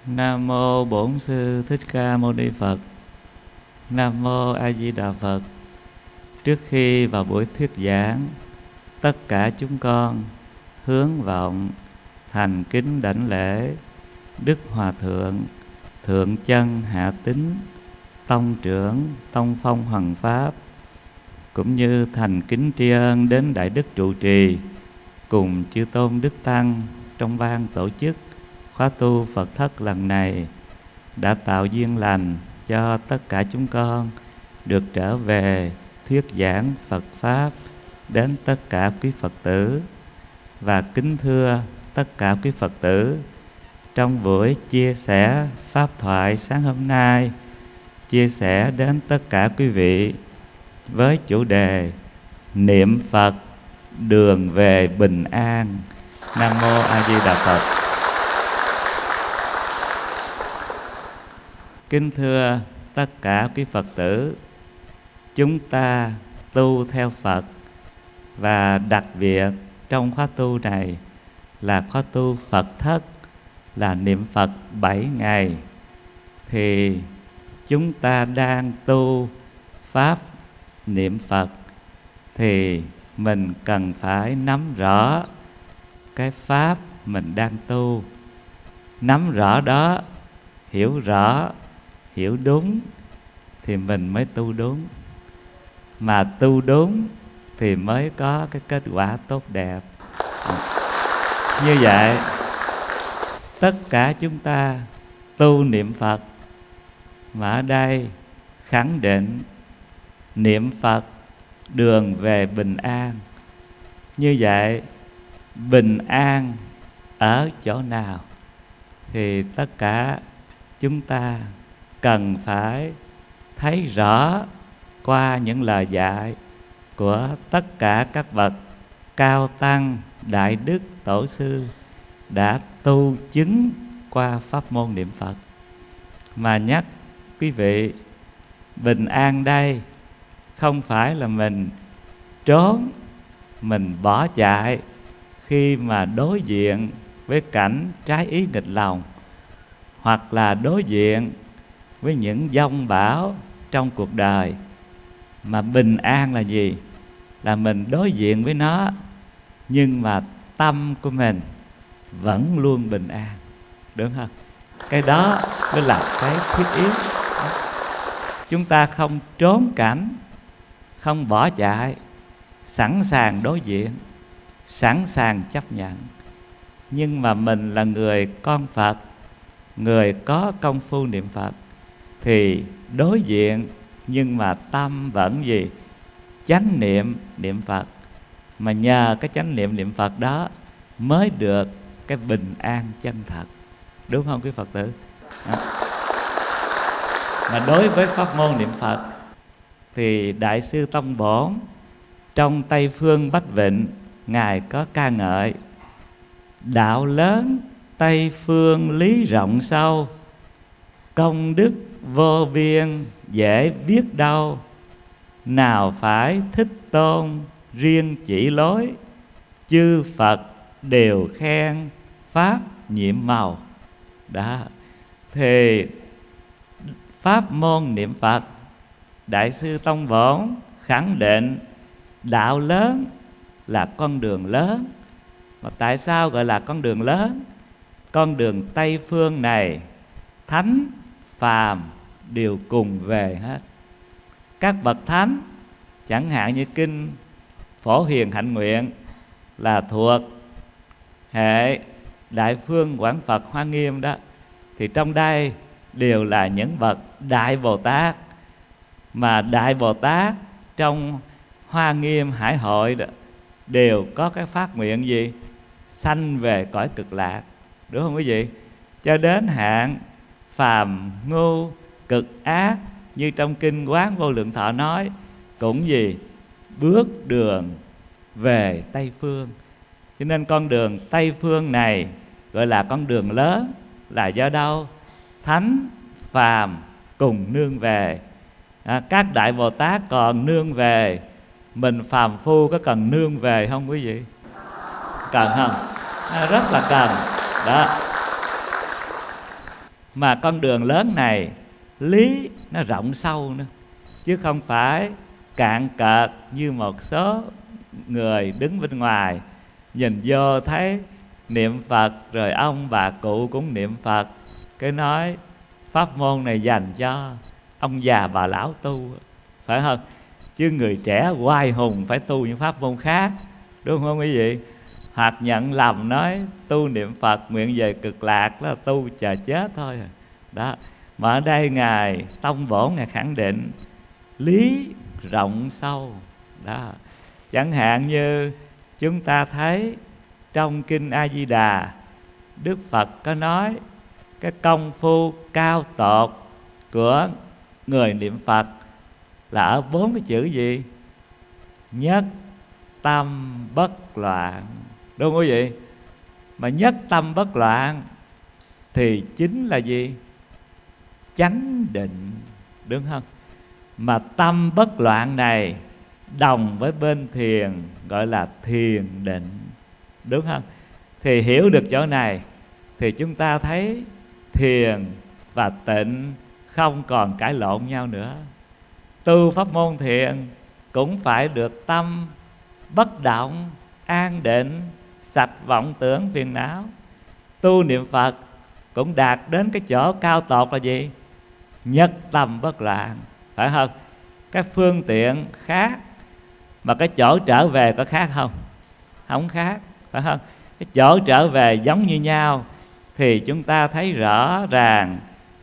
Nam mô Bổn Sư Thích Ca Mâu Ni Phật. Nam mô A Di Đà Phật. Trước khi vào buổi thuyết giảng, tất cả chúng con hướng vọng thành kính đảnh lễ Đức Hòa Thượng Thượng Chân Hạ Tín Tông trưởng Tông Phong Hoằng Pháp, cũng như thành kính tri ân đến Đại Đức trụ trì cùng chư tôn Đức Tăng trong ban tổ chức khóa tu Phật thất lần này, đã tạo duyên lành cho tất cả chúng con được trở về thuyết giảng Phật Pháp đến tất cả quý Phật tử. Và kính thưa tất cả quý Phật tử, trong buổi chia sẻ Pháp thoại sáng hôm nay, chia sẻ đến tất cả quý vị với chủ đề Niệm Phật đường về bình an. Nam mô A Di Đà Phật. Kính thưa tất cả quý Phật tử, chúng ta tu theo Phật, và đặc biệt trong khóa tu này là khóa tu Phật thất, là niệm Phật 7 ngày. Thì chúng ta đang tu Pháp niệm Phật, thì mình cần phải nắm rõ cái Pháp mình đang tu. Nắm rõ đó, hiểu rõ, hiểu đúng thì mình mới tu đúng. Mà tu đúng thì mới có cái kết quả tốt đẹp. Như vậy, tất cả chúng ta tu niệm Phật, mà ở đây khẳng định niệm Phật đường về bình an. Như vậy, bình an ở chỗ nào? Thì tất cả chúng ta cần phải thấy rõ qua những lời dạy của tất cả các bậc cao tăng, đại đức, tổ sư đã tu chứng qua pháp môn niệm Phật. Mà nhắc quý vị, bình an đây không phải là mình trốn, mình bỏ chạy khi mà đối diện với cảnh trái ý nghịch lòng, hoặc là đối diện với những giông bão trong cuộc đời. Mà bình an là gì? Là mình đối diện với nó, nhưng mà tâm của mình vẫn luôn bình an, đúng không? Cái đó mới là cái thiết yếu. Chúng ta không trốn cảnh, không bỏ chạy, sẵn sàng đối diện, sẵn sàng chấp nhận. Nhưng mà mình là người con Phật, người có công phu niệm Phật, thì đối diện nhưng mà tâm vẫn gì? Chánh niệm niệm Phật. Mà nhờ cái chánh niệm niệm Phật đó mới được cái bình an chân thật, đúng không quý Phật tử? Đó. Mà đối với pháp môn niệm Phật thì Đại sư Tông Bổn trong Tây Phương Bách Vịnh, Ngài có ca ngợi: đạo lớn Tây Phương lý rộng sâu, công đức vô biên dễ biết đâu, nào phải thích tôn riêng chỉ lối, chư Phật đều khen pháp nhiệm màu. Đó. Thì pháp môn niệm Phật, Đại sư Tông Bổn khẳng định đạo lớn là con đường lớn. Mà tại sao gọi là con đường lớn? Con đường Tây Phương này thánh phàm đều cùng về hết. Các bậc thánh, chẳng hạn như kinh Phổ Hiền Hạnh Nguyện là thuộc hệ Đại Phương Quảng Phật Hoa Nghiêm đó, thì trong đây đều là những bậc Đại Bồ Tát. Mà Đại Bồ Tát trong Hoa Nghiêm Hải Hội đó, đều có cái phát nguyện gì? Sanh về cõi cực lạc, đúng không quý vị? Cho đến hạn phàm ngu cực ác, như trong kinh Quán Vô Lượng Thọ nói, cũng gì? Bước đường về Tây Phương. Cho nên con đường Tây Phương này gọi là con đường lớn, là do đâu? Thánh phàm cùng nương về. Các Đại Bồ Tát còn nương về, mình phàm phu có cần nương về không quý vị? Cần không? Rất là cần đó. Mà con đường lớn này lý nó rộng sâu nữa, chứ không phải cạn cợt như một số người đứng bên ngoài nhìn vô thấy niệm Phật rồi ông bà cụ cũng niệm Phật, cái nói pháp môn này dành cho ông già bà lão tu, phải không? Chứ người trẻ oai hùng phải tu những pháp môn khác, đúng không quý vị? Hoặc nhận lầm nói tu niệm Phật nguyện về cực lạc, đó là tu chờ chết thôi đó. Mà ở đây Ngài Tông Bổn Ngài khẳng định lý rộng sâu đó. Chẳng hạn như chúng ta thấy trong Kinh A Di Đà, Đức Phật có nói cái công phu cao tột của người niệm Phật là ở 4 cái chữ gì? Nhất tâm bất loạn, đúng không quý vị? Mà nhất tâm bất loạn thì chính là gì? Chánh định, đúng không? Mà tâm bất loạn này đồng với bên thiền gọi là thiền định, đúng không? Thì hiểu được chỗ này thì chúng ta thấy thiền và tịnh không còn cãi lộn nhau nữa. Tu pháp môn thiền cũng phải được tâm bất động, an định, sạch vọng tưởng phiền não. Tu niệm Phật cũng đạt đến cái chỗ cao tột là gì? Nhất tâm bất loạn, phải không? Cái phương tiện khác mà cái chỗ trở về có khác không? Không khác, phải không? Cái chỗ trở về giống như nhau thì chúng ta thấy rõ ràng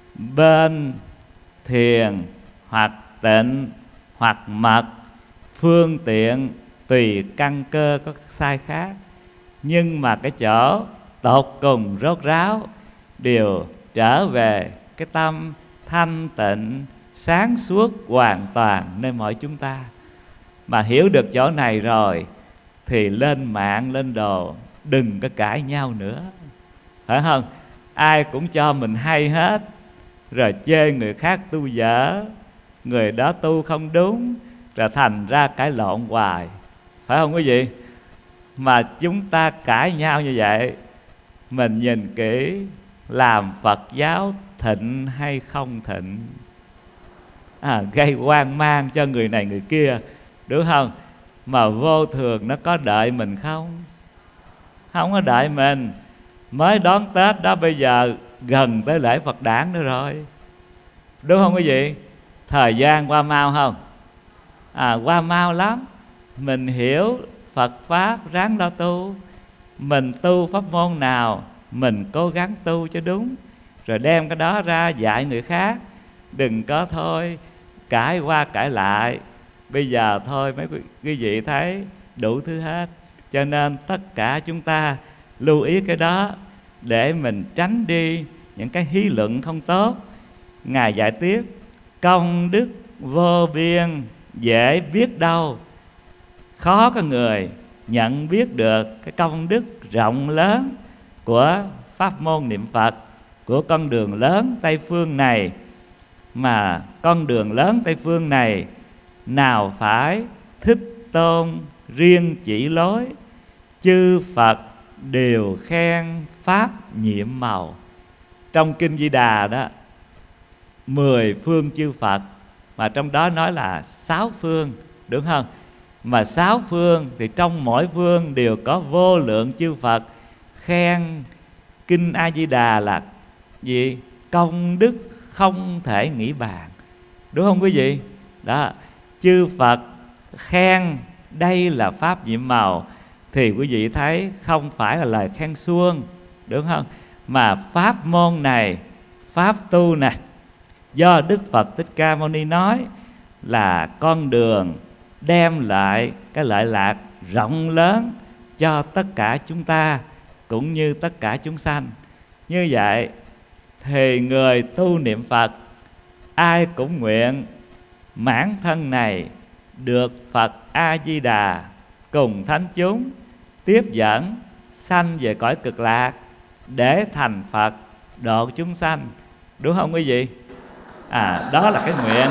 bên thiền hoặc tịnh hoặc mật, phương tiện tùy căn cơ có sai khác, nhưng mà cái chỗ tột cùng rốt ráo đều trở về cái tâm thanh tịnh sáng suốt hoàn toàn nơi mỗi chúng ta. Mà hiểu được chỗ này rồi thì lên mạng lên đồ đừng có cãi nhau nữa, phải không? Ai cũng cho mình hay hết, rồi chê người khác tu dở, người đó tu không đúng, rồi thành ra cãi lộn hoài, phải không quý vị? Mà chúng ta cãi nhau như vậy, mình nhìn kỹ làm Phật giáo thịnh hay không thịnh, gây hoang mang cho người này người kia, đúng không? Mà vô thường nó có đợi mình không? Không có đợi mình. Mới đón Tết đó, bây giờ gần tới lễ Phật đản nữa rồi, đúng không quý vị? Thời gian qua mau không? Qua mau lắm. Mình hiểu Phật Pháp ráng lo tu. Mình tu pháp môn nào mình cố gắng tu cho đúng, rồi đem cái đó ra dạy người khác. Đừng có thôi cãi qua cãi lại. Bây giờ thôi mấy quý vị thấy đủ thứ hết. Cho nên tất cả chúng ta lưu ý cái đó để mình tránh đi những cái hí luận không tốt. Ngài dạy tiếp: công đức vô biên dễ biết đâu, khó có người nhận biết được cái công đức rộng lớn của pháp môn niệm Phật, của con đường lớn Tây Phương này. Mà con đường lớn Tây Phương này nào phải Thích Tôn riêng chỉ lối, chư Phật đều khen pháp nhiệm màu. Trong Kinh Di Đà đó, 10 phương chư Phật, mà trong đó nói là 6 phương, đúng không? Mà 6 phương thì trong mỗi phương đều có vô lượng chư Phật khen Kinh A Di Đà là gì? Công đức không thể nghĩ bàn, đúng không quý vị? Đó, chư Phật khen đây là pháp nhiệm màu, thì quý vị thấy không phải là lời khen suông, đúng không? Mà pháp môn này, pháp tu này, do Đức Phật Thích Ca Mâu Ni nói là con đường đem lại cái lợi lạc rộng lớn cho tất cả chúng ta cũng như tất cả chúng sanh. Như vậy thì người tu niệm Phật ai cũng nguyện mãn thân này được Phật A Di Đà cùng thánh chúng tiếp dẫn sanh về cõi cực lạc để thành Phật độ chúng sanh, đúng không quý vị? Đó là cái nguyện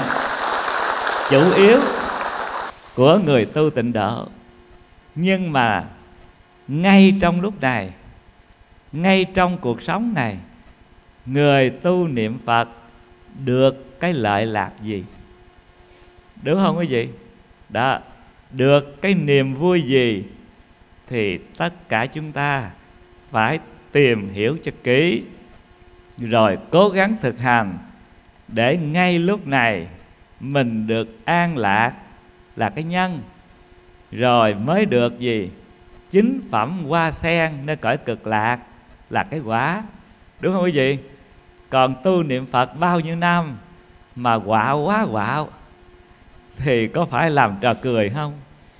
chủ yếu của người tu tịnh độ. Nhưng mà ngay trong lúc này, ngay trong cuộc sống này, người tu niệm Phật được cái lợi lạc gì? Đúng không quý vị? Đó, được cái niềm vui gì? Thì tất cả chúng ta phải tìm hiểu cho kỹ, rồi cố gắng thực hành, để ngay lúc này mình được an lạc là cái nhân, rồi mới được gì? Chính phẩm hoa sen nơi cõi cực lạc là cái quả. Đúng không quý vị? Còn tu niệm Phật bao nhiêu năm mà quạo quá quạo thì có phải làm trò cười không?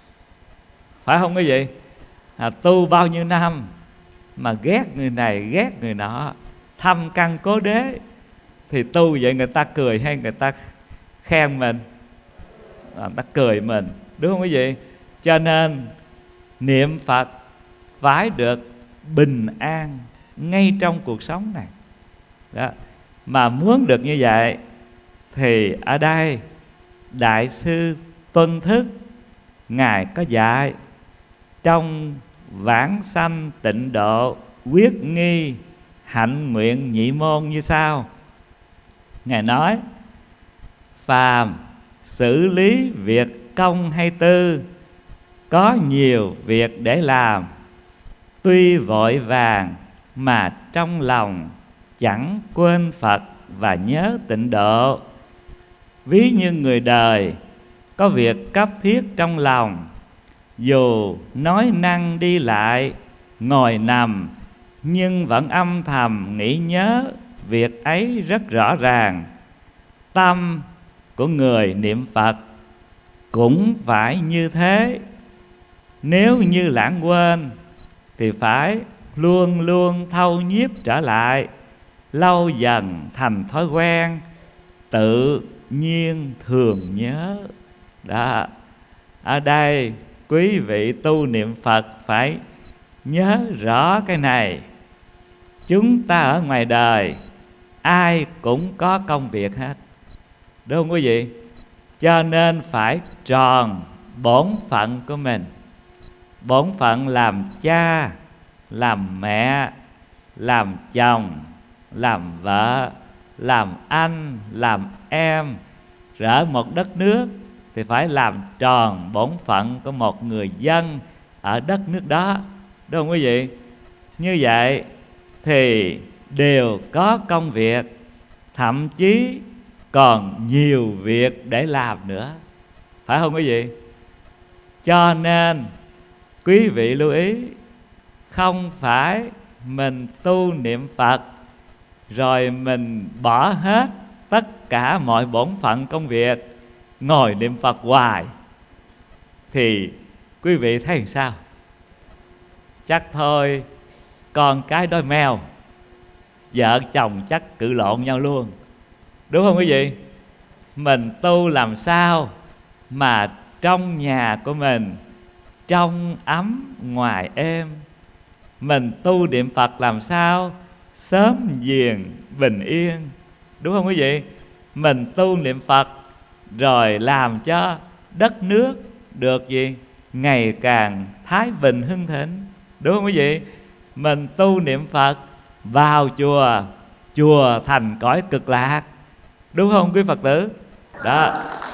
Phải không quý vị? Tu bao nhiêu năm mà ghét người này ghét người nọ, thâm căn cố đế, thì tu vậy người ta cười hay người ta khen mình? Người ta cười mình. Đúng không quý vị? Cho nên niệm Phật phải được bình an ngay trong cuộc sống này. Đó. Mà muốn được như vậy thì ở đây Đại sư Tuân Thức Ngài có dạy trong Vãng Sanh Tịnh Độ Quyết Nghi Hạnh Nguyện Nhị Môn như sau. Ngài nói: phàm xử lý việc công hay tư, có nhiều việc để làm, tuy vội vàng mà trong lòng chẳng quên Phật và nhớ tịnh độ. Ví như người đời có việc cấp thiết trong lòng, dù nói năng đi lại, ngồi nằm, nhưng vẫn âm thầm nghĩ nhớ việc ấy rất rõ ràng. Tâm của người niệm Phật cũng phải như thế. Nếu như lãng quên thì phải luôn luôn thâu nhiếp trở lại, lâu dần thành thói quen, tự nhiên thường nhớ. Đó. Ở đây quý vị tu niệm Phật phải nhớ rõ cái này. Chúng ta ở ngoài đời ai cũng có công việc hết, đúng không quý vị? Cho nên phải tròn bổn phận của mình. Bổn phận làm cha, làm mẹ, làm chồng, làm vợ, làm anh, làm em. Ở một đất nước thì phải làm tròn bổn phận của một người dân ở đất nước đó, đúng không quý vị? Như vậy thì đều có công việc, thậm chí còn nhiều việc để làm nữa, phải không quý vị? Cho nên quý vị lưu ý, không phải mình tu niệm Phật rồi mình bỏ hết tất cả mọi bổn phận công việc, ngồi niệm Phật hoài, thì quý vị thấy làm sao? Chắc thôi con cái đôi mèo, vợ chồng chắc cự lộn nhau luôn, đúng không quý vị? Mình tu làm sao mà trong nhà của mình trong ấm ngoài êm, mình tu niệm Phật làm sao sớm giềng bình yên, đúng không quý vị? Mình tu niệm Phật rồi làm cho đất nước được gì? Ngày càng thái bình hưng thịnh, đúng không quý vị? Mình tu niệm Phật vào chùa, chùa thành cõi cực lạc, đúng không quý Phật tử? Đó.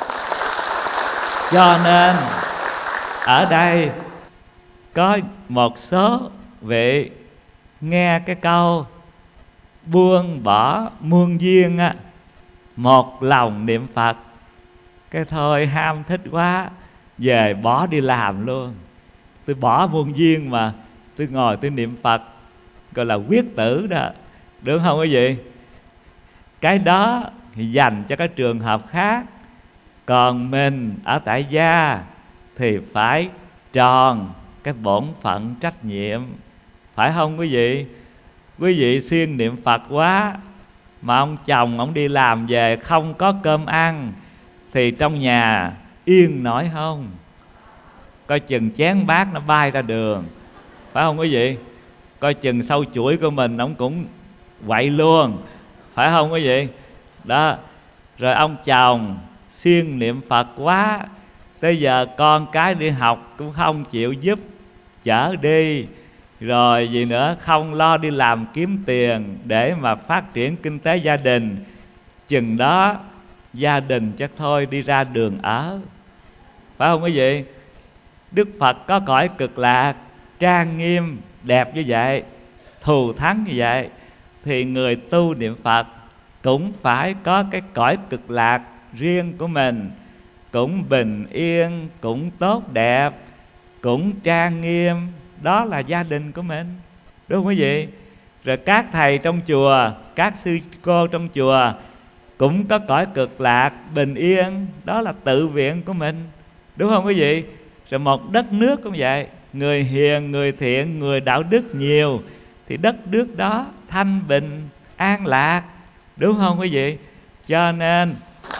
Cho nên ở đây có một số vị nghe cái câu buông bỏ muôn duyên á, một lòng niệm Phật, cái thôi ham thích quá, về bỏ đi làm luôn. Tôi bỏ muôn duyên mà tôi ngồi tôi niệm Phật, gọi là quyết tử đó, đúng không quý vị? Cái đó thì dành cho cái trường hợp khác. Còn mình ở tại gia thì phải tròn cái bổn phận trách nhiệm, phải không quý vị? Quý vị siêng niệm Phật quá mà ông chồng ông đi làm về không có cơm ăn thì trong nhà yên nổi không? Coi chừng chén bát nó bay ra đường, phải không quý vị? Coi chừng sâu chuỗi của mình ông cũng quậy luôn, phải không quý vị? Đó. Rồi ông chồng siêng niệm Phật quá, tới giờ con cái đi học cũng không chịu giúp chở đi, Rồi gì nữa, không lo đi làm kiếm tiền để mà phát triển kinh tế gia đình. Chừng đó gia đình chắc thôi đi ra đường ở. Phải không quý vị? Đức Phật có cõi cực lạc trang nghiêm đẹp như vậy, thù thắng như vậy, thì người tu niệm Phật cũng phải có cái cõi cực lạc riêng của mình, cũng bình yên, cũng tốt đẹp, cũng trang nghiêm. Đó là gia đình của mình, đúng không quý vị? Rồi các thầy trong chùa, các sư cô trong chùa cũng có cõi cực lạc bình yên, đó là tự viện của mình, đúng không quý vị? Rồi một đất nước cũng vậy, người hiền, người thiện, người đạo đức nhiều thì đất nước đó thanh bình, an lạc, đúng không quý vị? Cho nên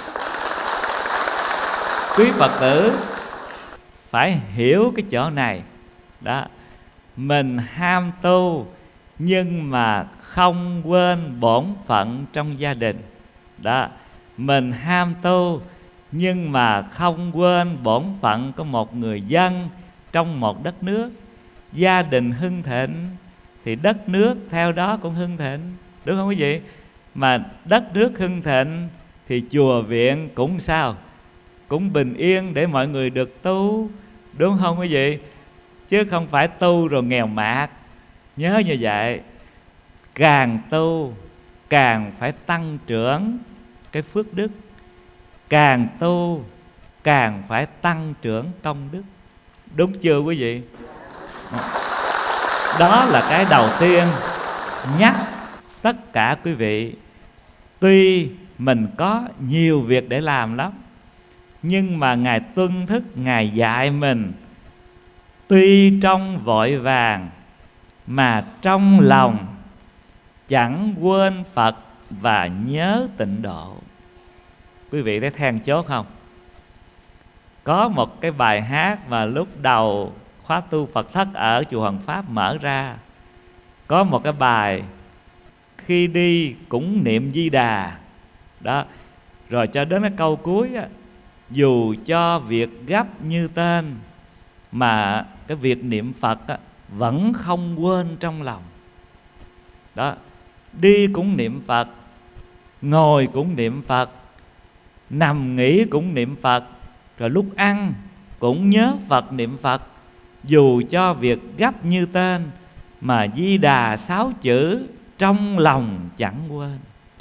quý Phật tử phải hiểu cái chỗ này đó. Mình ham tu nhưng mà không quên bổn phận trong gia đình đó. Mình ham tu nhưng mà không quên bổn phận của một người dân trong một đất nước. Gia đình hưng thịnh thì đất nước theo đó cũng hưng thịnh, đúng không quý vị? Mà đất nước hưng thịnh thì chùa viện cũng sao? Cũng bình yên để mọi người được tu, đúng không quý vị? Chứ không phải tu rồi nghèo mạt. Nhớ như vậy. Càng tu càng phải tăng trưởng cái phước đức, càng tu càng phải tăng trưởng công đức, đúng chưa quý vị? Đó là cái đầu tiên nhắc tất cả quý vị. Tuy mình có nhiều việc để làm lắm, nhưng mà Ngài tuân thức, Ngài dạy mình tuy trong vội vàng mà trong lòng chẳng quên Phật và nhớ tịnh độ. Quý vị thấy then chốt không? Có một cái bài hát mà lúc đầu khóa tu Phật thất ở chùa Hoàng Pháp mở ra, có một cái bài khi đi cũng niệm Di Đà đó. Rồi cho đến cái câu cuối á, dù cho việc gấp như tên mà cái việc niệm Phật á, vẫn không quên trong lòng đó. Đi cũng niệm Phật, ngồi cũng niệm Phật, nằm nghỉ cũng niệm Phật, rồi lúc ăn cũng nhớ Phật niệm Phật. Dù cho việc gấp như tên mà Di Đà 6 chữ trong lòng chẳng quên.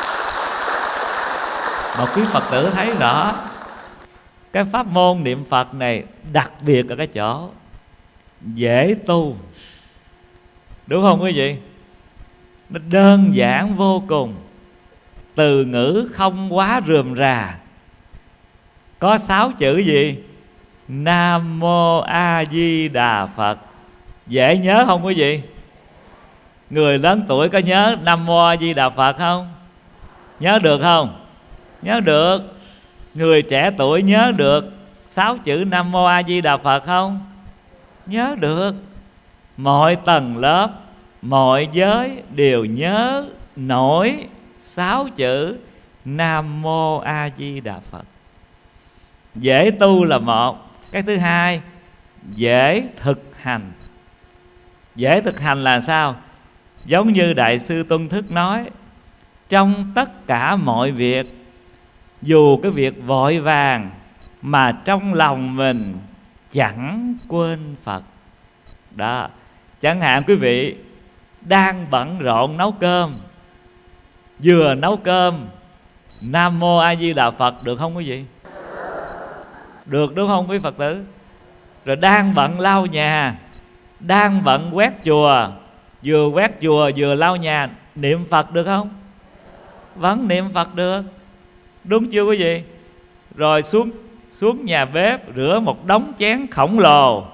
Mà quý Phật tử thấy rõ cái pháp môn niệm Phật này đặc biệt ở cái chỗ dễ tu, đúng không quý vị? Nó đơn giản vô cùng, từ ngữ không quá rườm rà. Có 6 chữ gì? Nam Mô A Di Đà Phật. Dễ nhớ không quý vị? Người lớn tuổi có nhớ Nam Mô A Di Đà Phật không? Nhớ được không? Nhớ được. Người trẻ tuổi nhớ được 6 chữ Nam Mô A Di Đà Phật không? Nhớ được. Mọi tầng lớp, mọi giới đều nhớ nổi 6 chữ Nam Mô A Di Đà Phật. Dễ tu là một. Cái thứ hai, dễ thực hành. Dễ thực hành là sao? Giống như Đại sư Tuân Thức nói, trong tất cả mọi việc, dù cái việc vội vàng mà trong lòng mình chẳng quên Phật đó. Chẳng hạn quý vị đang bận rộn nấu cơm, vừa nấu cơm Nam Mô A Di Đà Phật được không quý vị? Được, đúng không quý Phật tử? Rồi đang bận lau nhà, đang bận quét chùa, vừa quét chùa vừa lau nhà, niệm Phật được không? Vẫn niệm Phật được, đúng chưa quý vị? Rồi xuống nhà bếp rửa một đống chén khổng lồ,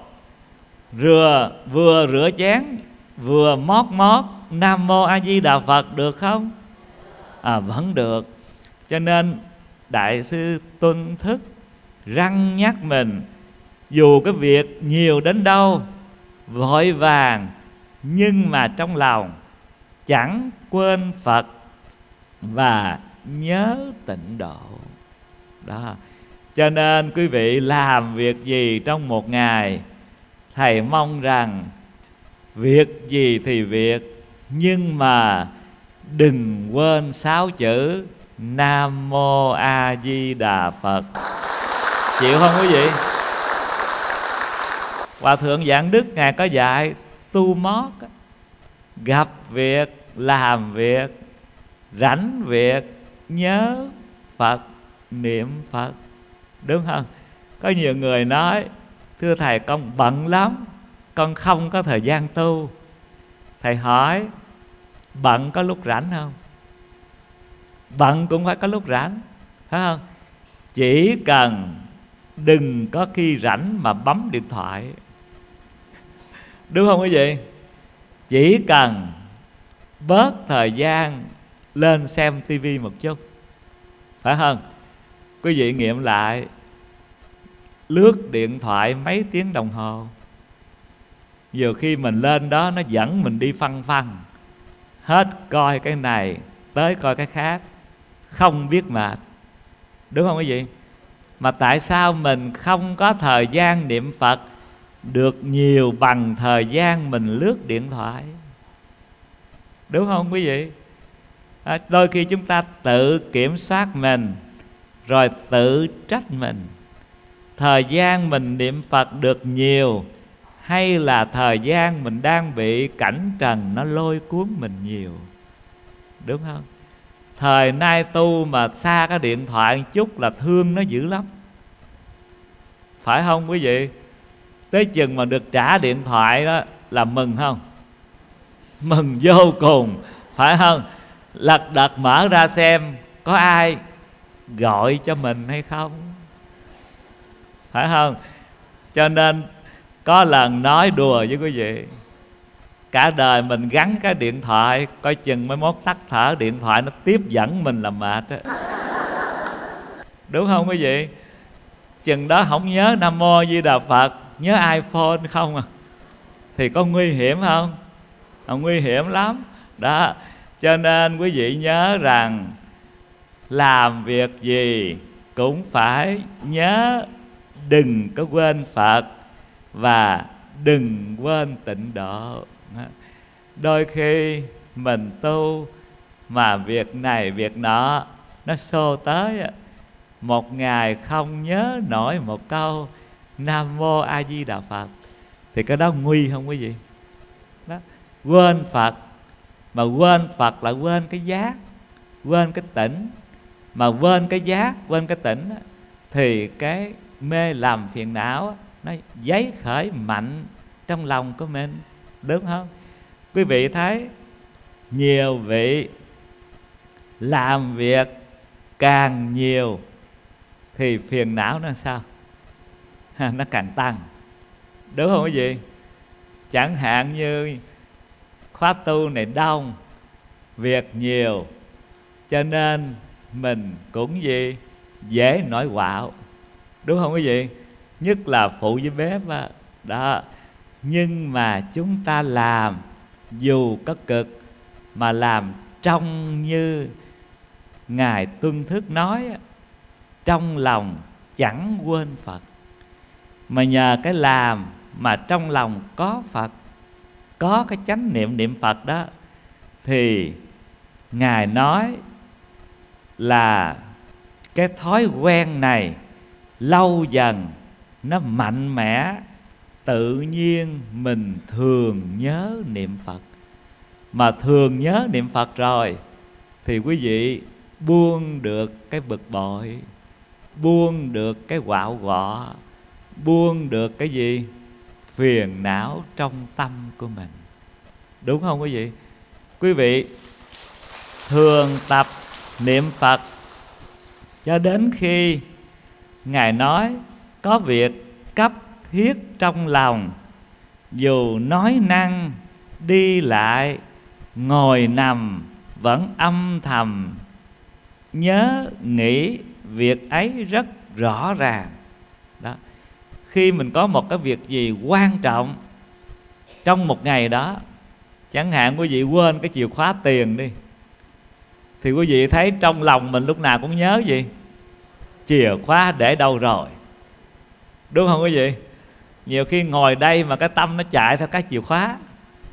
vừa rửa chén vừa mót Nam Mô A Di Đà Phật được không? Vẫn được. Cho nên Đại sư Tuân Thức răn nhắc mình, dù cái việc nhiều đến đâu, vội vàng, nhưng mà trong lòng chẳng quên Phật và nhớ tịnh độ đó. Cho nên quý vị làm việc gì trong một ngày, thầy mong rằng việc gì thì việc, nhưng mà đừng quên 6 chữ Nam Mô A Di Đà Phật. Chịu không quý vị? Hòa thượng Giảng Đức Ngài có dạy tu mót, gặp việc, làm việc, rảnh việc, nhớ Phật, niệm Phật. Đúng không? Có nhiều người nói: thưa thầy, con bận lắm, con không có thời gian tu. Thầy hỏi: bận có lúc rảnh không? Bận cũng phải có lúc rảnh, phải không? Chỉ cần đừng có khi rảnh mà bấm điện thoại. Đúng không quý vị? Chỉ cần bớt thời gian lên xem tivi một chút, phải không? Quý vị nghiệm lại, lướt điện thoại mấy tiếng đồng hồ, nhiều khi mình lên đó nó dẫn mình đi phăng phăng, hết coi cái này tới coi cái khác, không biết mệt. Đúng không quý vị? Mà tại sao mình không có thời gian niệm Phật được nhiều bằng thời gian mình lướt điện thoại? Đúng không quý vị? Đôi khi chúng ta tự kiểm soát mình rồi tự trách mình. Thời gian mình niệm Phật được nhiều, hay là thời gian mình đang bị cảnh trần nó lôi cuốn mình nhiều? Đúng không? Thời nay tu mà xa cái điện thoại một chút là thương nó dữ lắm, phải không quý vị? Tới chừng mà được trả điện thoại đó là mừng không? Mừng vô cùng, phải không? Lật đật mở ra xem có ai gọi cho mình hay không, phải không? Cho nên có lần nói đùa với quý vị, cả đời mình gắn cái điện thoại, coi chừng mới mốt tắt thở điện thoại nó tiếp dẫn mình là mệt á. Đúng không quý vị? Chừng đó không nhớ Nam Mô Di Đà Phật, nhớ iPhone không à, thì có nguy hiểm không? Nguy hiểm lắm đó. Cho nên quý vị nhớ rằng làm việc gì cũng phải nhớ đừng có quên Phật và đừng quên tịnh độ. Đôi khi mình tu mà việc này việc nọ nó xô tới, một ngày không nhớ nổi một câu Nam Mô A Di Đà Phật thì cái đó nguy không quý vị? Đó. Quên Phật, mà quên Phật là quên cái giác, quên cái tỉnh. Mà quên cái giác, quên cái tỉnh thì cái mê lầm phiền não nó giấy khởi mạnh trong lòng của mình. Đúng không? Quý vị thấy nhiều vị làm việc càng nhiều thì phiền não nó sao? Nó càng tăng. Đúng không quý vị? Chẳng hạn như khóa tu này đông, việc nhiều, cho nên mình cũng gì? Dễ nổi quạo. Đúng không quý vị? Nhất là phụ với bếp đó. Nhưng mà chúng ta làm dù có cực mà làm trong như Ngài Tuân Thức nói, trong lòng chẳng quên Phật. Mà nhờ cái làm mà trong lòng có Phật, có cái chánh niệm niệm Phật đó, thì Ngài nói là cái thói quen này lâu dần nó mạnh mẽ, tự nhiên mình thường nhớ niệm Phật. Mà thường nhớ niệm Phật rồi thì quý vị buông được cái bực bội, buông được cái quạo quọ, buông được cái gì? Phiền não trong tâm của mình. Đúng không quý vị? Quý vị thường tập niệm Phật cho đến khi Ngài nói có việc cấp thiết trong lòng, dù nói năng, đi lại, ngồi nằm vẫn âm thầm nhớ nghĩ việc ấy rất rõ ràng. Đó. Khi mình có một cái việc gì quan trọng trong một ngày đó, chẳng hạn quý vị quên cái chìa khóa tiền đi, thì quý vị thấy trong lòng mình lúc nào cũng nhớ gì? Chìa khóa để đâu rồi? Đúng không quý vị? Nhiều khi ngồi đây mà cái tâm nó chạy theo cái chìa khóa,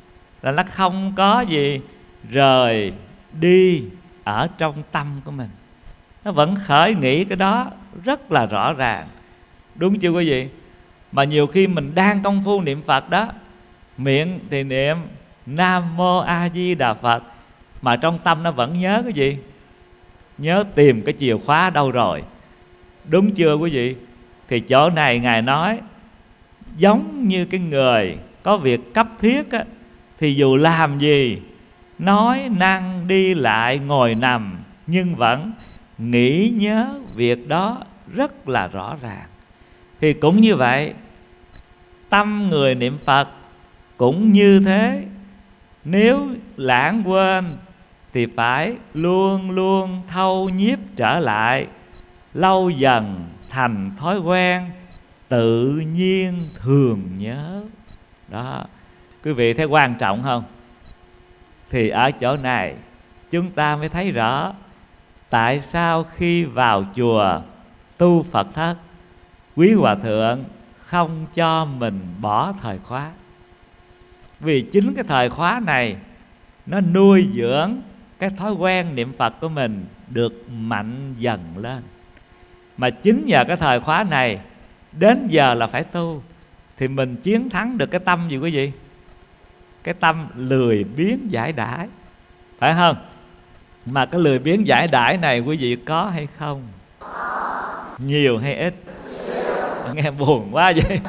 là nó không có gì rời đi ở trong tâm của mình. Nó vẫn khởi nghĩ cái đó rất là rõ ràng. Đúng chưa quý vị? Mà nhiều khi mình đang công phu niệm Phật đó, miệng thì niệm Nam Mô A Di Đà Phật, mà trong tâm nó vẫn nhớ cái gì? Nhớ tìm cái chìa khóa đâu rồi. Đúng chưa quý vị? Thì chỗ này Ngài nói giống như cái người có việc cấp thiết á, thì dù làm gì, nói năng đi lại ngồi nằm, nhưng vẫn nghĩ nhớ việc đó rất là rõ ràng. Thì cũng như vậy, tâm người niệm Phật cũng như thế. Nếu lãng quên thì phải luôn luôn thâu nhiếp trở lại, lâu dần thành thói quen, tự nhiên thường nhớ. Đó, quý vị thấy quan trọng không? Thì ở chỗ này chúng ta mới thấy rõ tại sao khi vào chùa tu Phật thất, quý hòa thượng không cho mình bỏ thời khóa. Vì chính cái thời khóa này nó nuôi dưỡng cái thói quen niệm Phật của mình được mạnh dần lên. Mà chính nhờ cái thời khóa này, đến giờ là phải tu, thì mình chiến thắng được cái tâm gì quý vị? Cái tâm lười biếng giải đãi, phải không? Mà cái lười biếng giải đãi này quý vị có hay không? Nhiều hay ít? Nghe buồn quá vậy.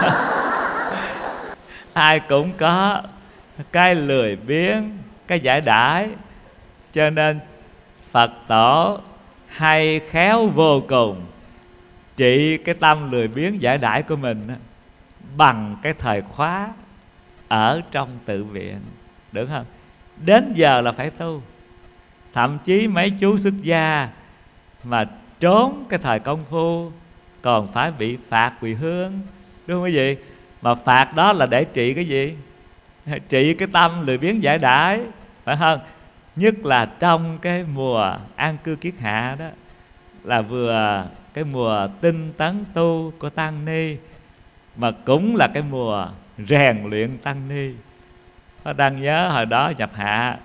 Ai cũng có cái lười biếng, cái giải đãi. Cho nên Phật tổ hay khéo vô cùng trị cái tâm lười biếng giải đãi của mình bằng cái thời khóa ở trong tự viện, được không? Đến giờ là phải tu. Thậm chí mấy chú xuất gia mà trốn cái thời công phu còn phải bị phạt quỳ hương, đúng không quý vị? Mà phạt đó là để trị cái gì? Trị cái tâm lười biếng giải đãi, phải không? Nhất là trong cái mùa an cư kiết hạ đó, là vừa cái mùa tinh tấn tu của tăng ni, mà cũng là cái mùa rèn luyện tăng ni. Có đang nhớ hồi đó nhập hạ,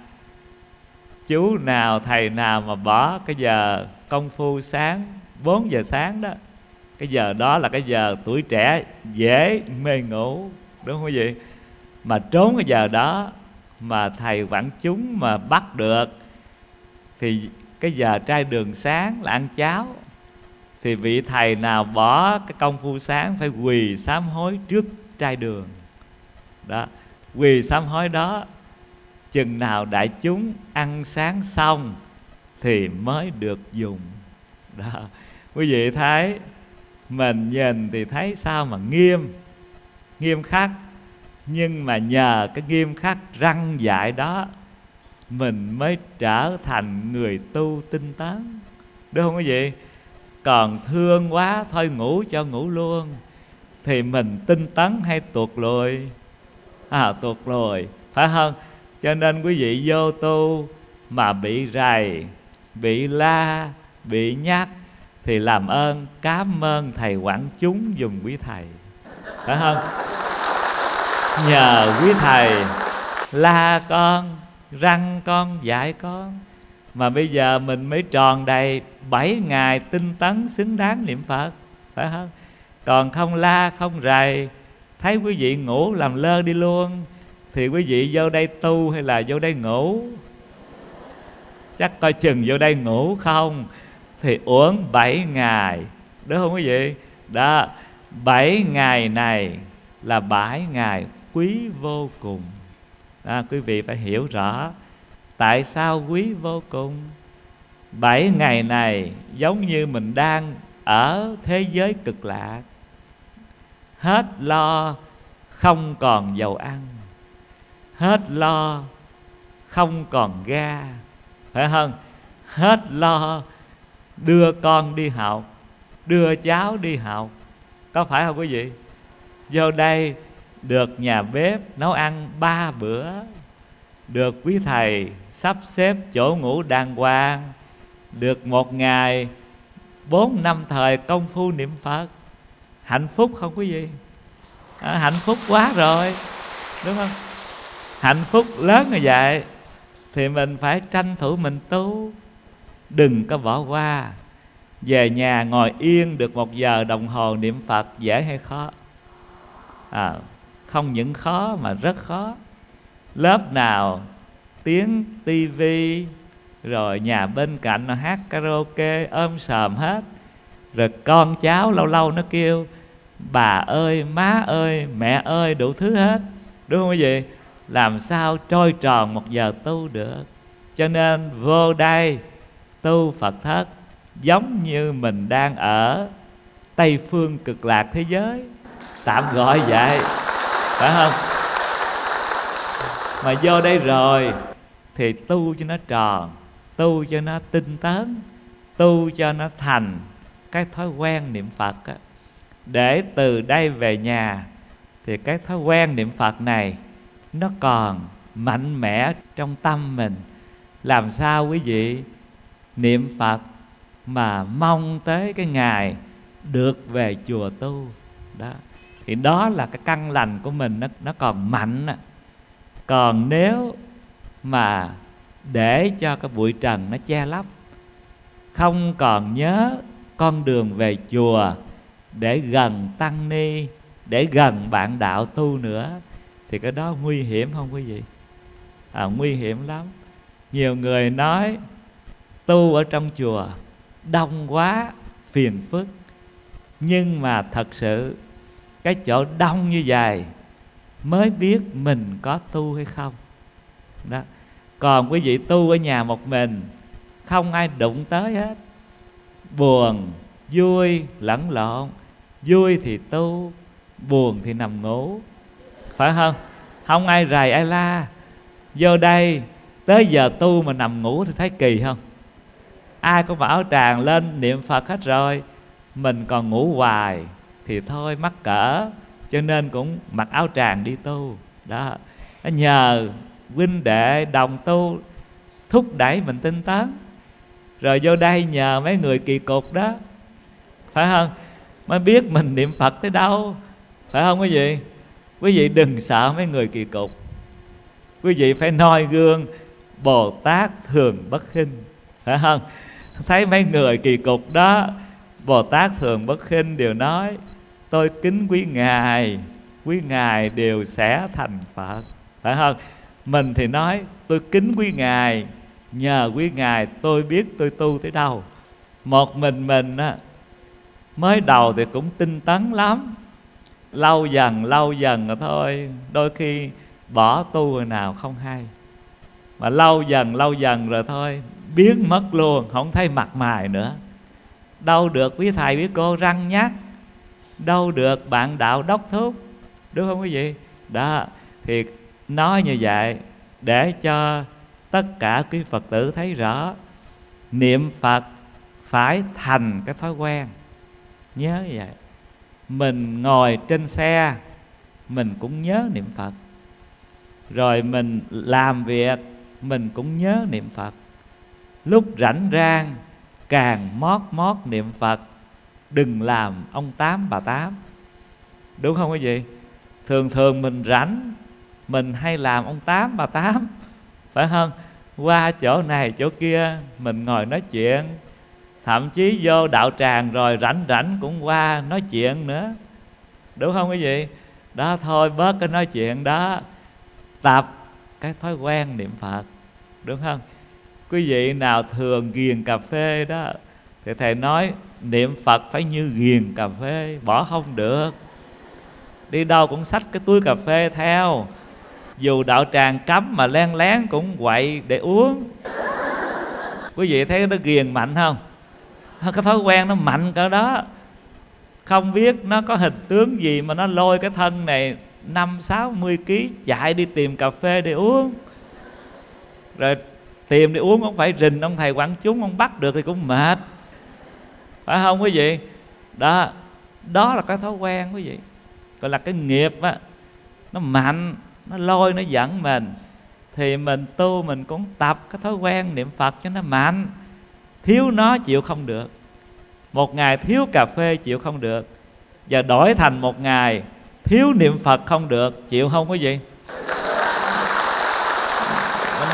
chú nào thầy nào mà bỏ cái giờ công phu sáng 4 giờ sáng đó, cái giờ đó là cái giờ tuổi trẻ dễ mê ngủ, đúng không quý vị? Mà trốn cái giờ đó mà thầy quản chúng mà bắt được, thì cái giờ trai đường sáng là ăn cháo, thì vị thầy nào bỏ cái công phu sáng phải quỳ sám hối trước trai đường đó. Quỳ sám hối đó, chừng nào đại chúng ăn sáng xong thì mới được dùng đó. Quý vị thấy mình nhìn thì thấy sao mà nghiêm khắc, nhưng mà nhờ cái nghiêm khắc răn dạy đó, mình mới trở thành người tu tinh tấn, đúng không quý vị? Còn thương quá thôi ngủ cho ngủ luôn, thì mình tinh tấn hay tuột lùi? Tuột lùi, phải không? Cho nên quý vị vô tu mà bị rầy, bị la, bị nhắc, thì làm ơn cám ơn thầy quản chúng dùm quý thầy, phải không? Nhờ quý thầy la con, răn con, dạy con, mà bây giờ mình mới tròn đầy 7 ngày tinh tấn xứng đáng niệm Phật, phải không? Còn không la, không rầy, thấy quý vị ngủ làm lơ đi luôn, thì quý vị vô đây tu hay là vô đây ngủ? Chắc coi chừng vô đây ngủ không, thì uổng 7 ngày, đúng không quý vị? Đó, 7 ngày này là 7 ngày quý vô cùng. Quý vị phải hiểu rõ tại sao quý vô cùng. 7 ngày này giống như mình đang ở thế giới cực lạc, hết lo không còn dầu ăn, hết lo không còn ga, phải không? Hết lo đưa con đi học, đưa cháu đi học, có phải không quý vị? Vô đây được nhà bếp nấu ăn 3 bữa, được quý thầy sắp xếp chỗ ngủ đàng hoàng, được một ngày 4-5 thời công phu niệm Phật. Hạnh phúc không quý vị? Hạnh phúc quá rồi, đúng không? hạnh phúc lớn như vậy thì mình phải tranh thủ mình tu, đừng có bỏ qua. Về nhà ngồi yên được 1 giờ đồng hồ niệm Phật dễ hay khó? Không những khó mà rất khó. Lớp nào tiếng tivi, rồi nhà bên cạnh nó hát karaoke sòm hết, rồi con cháu lâu lâu nó kêu bà ơi, má ơi, mẹ ơi, đủ thứ hết, đúng không quý vị? Làm sao trôi tròn 1 giờ tu được? Cho nên vô đây tu Phật thất giống như mình đang ở Tây phương cực lạc thế giới, tạm gọi vậy, phải không? Mà vô đây rồi thì tu cho nó tròn, tu cho nó tinh tấn, tu cho nó thành cái thói quen niệm Phật á. Để từ đây về nhà thì cái thói quen niệm Phật này nó còn mạnh mẽ trong tâm mình. Làm sao quý vị niệm Phật mà mong tới cái ngày được về chùa tu đó, thì đó là cái căn lành của mình, nó còn mạnh. Còn nếu mà để cho cái bụi trần nó che lấp, không còn nhớ con đường về chùa để gần tăng ni, để gần bạn đạo tu nữa, thì cái đó nguy hiểm không quý vị? Nguy hiểm lắm. Nhiều người nói tu ở trong chùa đông quá phiền phức, nhưng mà thật sự cái chỗ đông như vậy mới biết mình có tu hay không đó. Còn quý vị tu ở nhà một mình, không ai đụng tới hết, buồn vui lẫn lộn, vui thì tu, buồn thì nằm ngủ, phải không? Không ai rầy ai la. Vô đây tới giờ tu mà nằm ngủ thì thấy kỳ không? Ai có mặc áo tràng lên niệm Phật hết rồi, mình còn ngủ hoài thì thôi mắc cỡ, cho nên cũng mặc áo tràng đi tu đó. Nhờ huynh đệ đồng tu thúc đẩy mình tinh tấn, rồi vô đây nhờ mấy người kỳ cục đó, phải không, mới biết mình niệm Phật tới đâu, phải không quý vị? Quý vị đừng sợ mấy người kỳ cục, quý vị phải noi gương Bồ Tát thường bất khinh, phải không? Thấy mấy người kỳ cục đó, Bồ Tát thường bất khinh đều nói tôi kính quý ngài đều sẽ thành Phật, phải không? Mình thì nói tôi kính quý ngài, nhờ quý ngài tôi biết tôi tu tới đâu. Một mình á, mới đầu thì cũng tinh tấn lắm, lâu dần rồi thôi, đôi khi bỏ tu rồi nào không hay. Mà lâu dần rồi thôi biến mất luôn, không thấy mặt mày nữa. Đâu được quý thầy quý cô răng nhắc, đâu được bạn đạo đốc thúc, đúng không quý vị? Đó, thì nói như vậy để cho tất cả quý Phật tử thấy rõ, niệm Phật phải thành cái thói quen. Nhớ như vậy. Mình ngồi trên xe mình cũng nhớ niệm Phật, rồi mình làm việc mình cũng nhớ niệm Phật. Lúc rảnh rang càng mót niệm Phật, đừng làm ông Tám bà Tám, đúng không quý vị? Thường mình rảnh mình hay làm ông Tám bà Tám, phải không? Qua chỗ này chỗ kia mình ngồi nói chuyện, thậm chí vô đạo tràng rồi rảnh cũng qua nói chuyện nữa, đúng không quý vị? Đó, thôi bớt cái nói chuyện đó, tập cái thói quen niệm Phật, đúng không? Quý vị nào thường ghiền cà phê đó thì thầy nói niệm Phật phải như ghiền cà phê, bỏ không được. Đi đâu cũng xách cái túi cà phê theo, dù đạo tràng cấm mà len lén cũng quậy để uống. Quý vị thấy nó ghiền mạnh không? Cái thói quen nó mạnh cỡ đó. Không biết nó có hình tướng gì mà nó lôi cái thân này 50-60 kg chạy đi tìm cà phê để uống. Rồi tìm để uống không phải rình ông thầy quảng chúng ông bắt được thì cũng mệt, phải không quý vị? Đó, đó là cái thói quen quý vị, gọi là cái nghiệp á, nó mạnh, nó lôi nó dẫn mình. Thì mình tu mình cũng tập cái thói quen niệm Phật cho nó mạnh. Thiếu nó chịu không được. Một ngày thiếu cà phê chịu không được, và đổi thành một ngày thiếu niệm Phật không được, chịu không quý vị?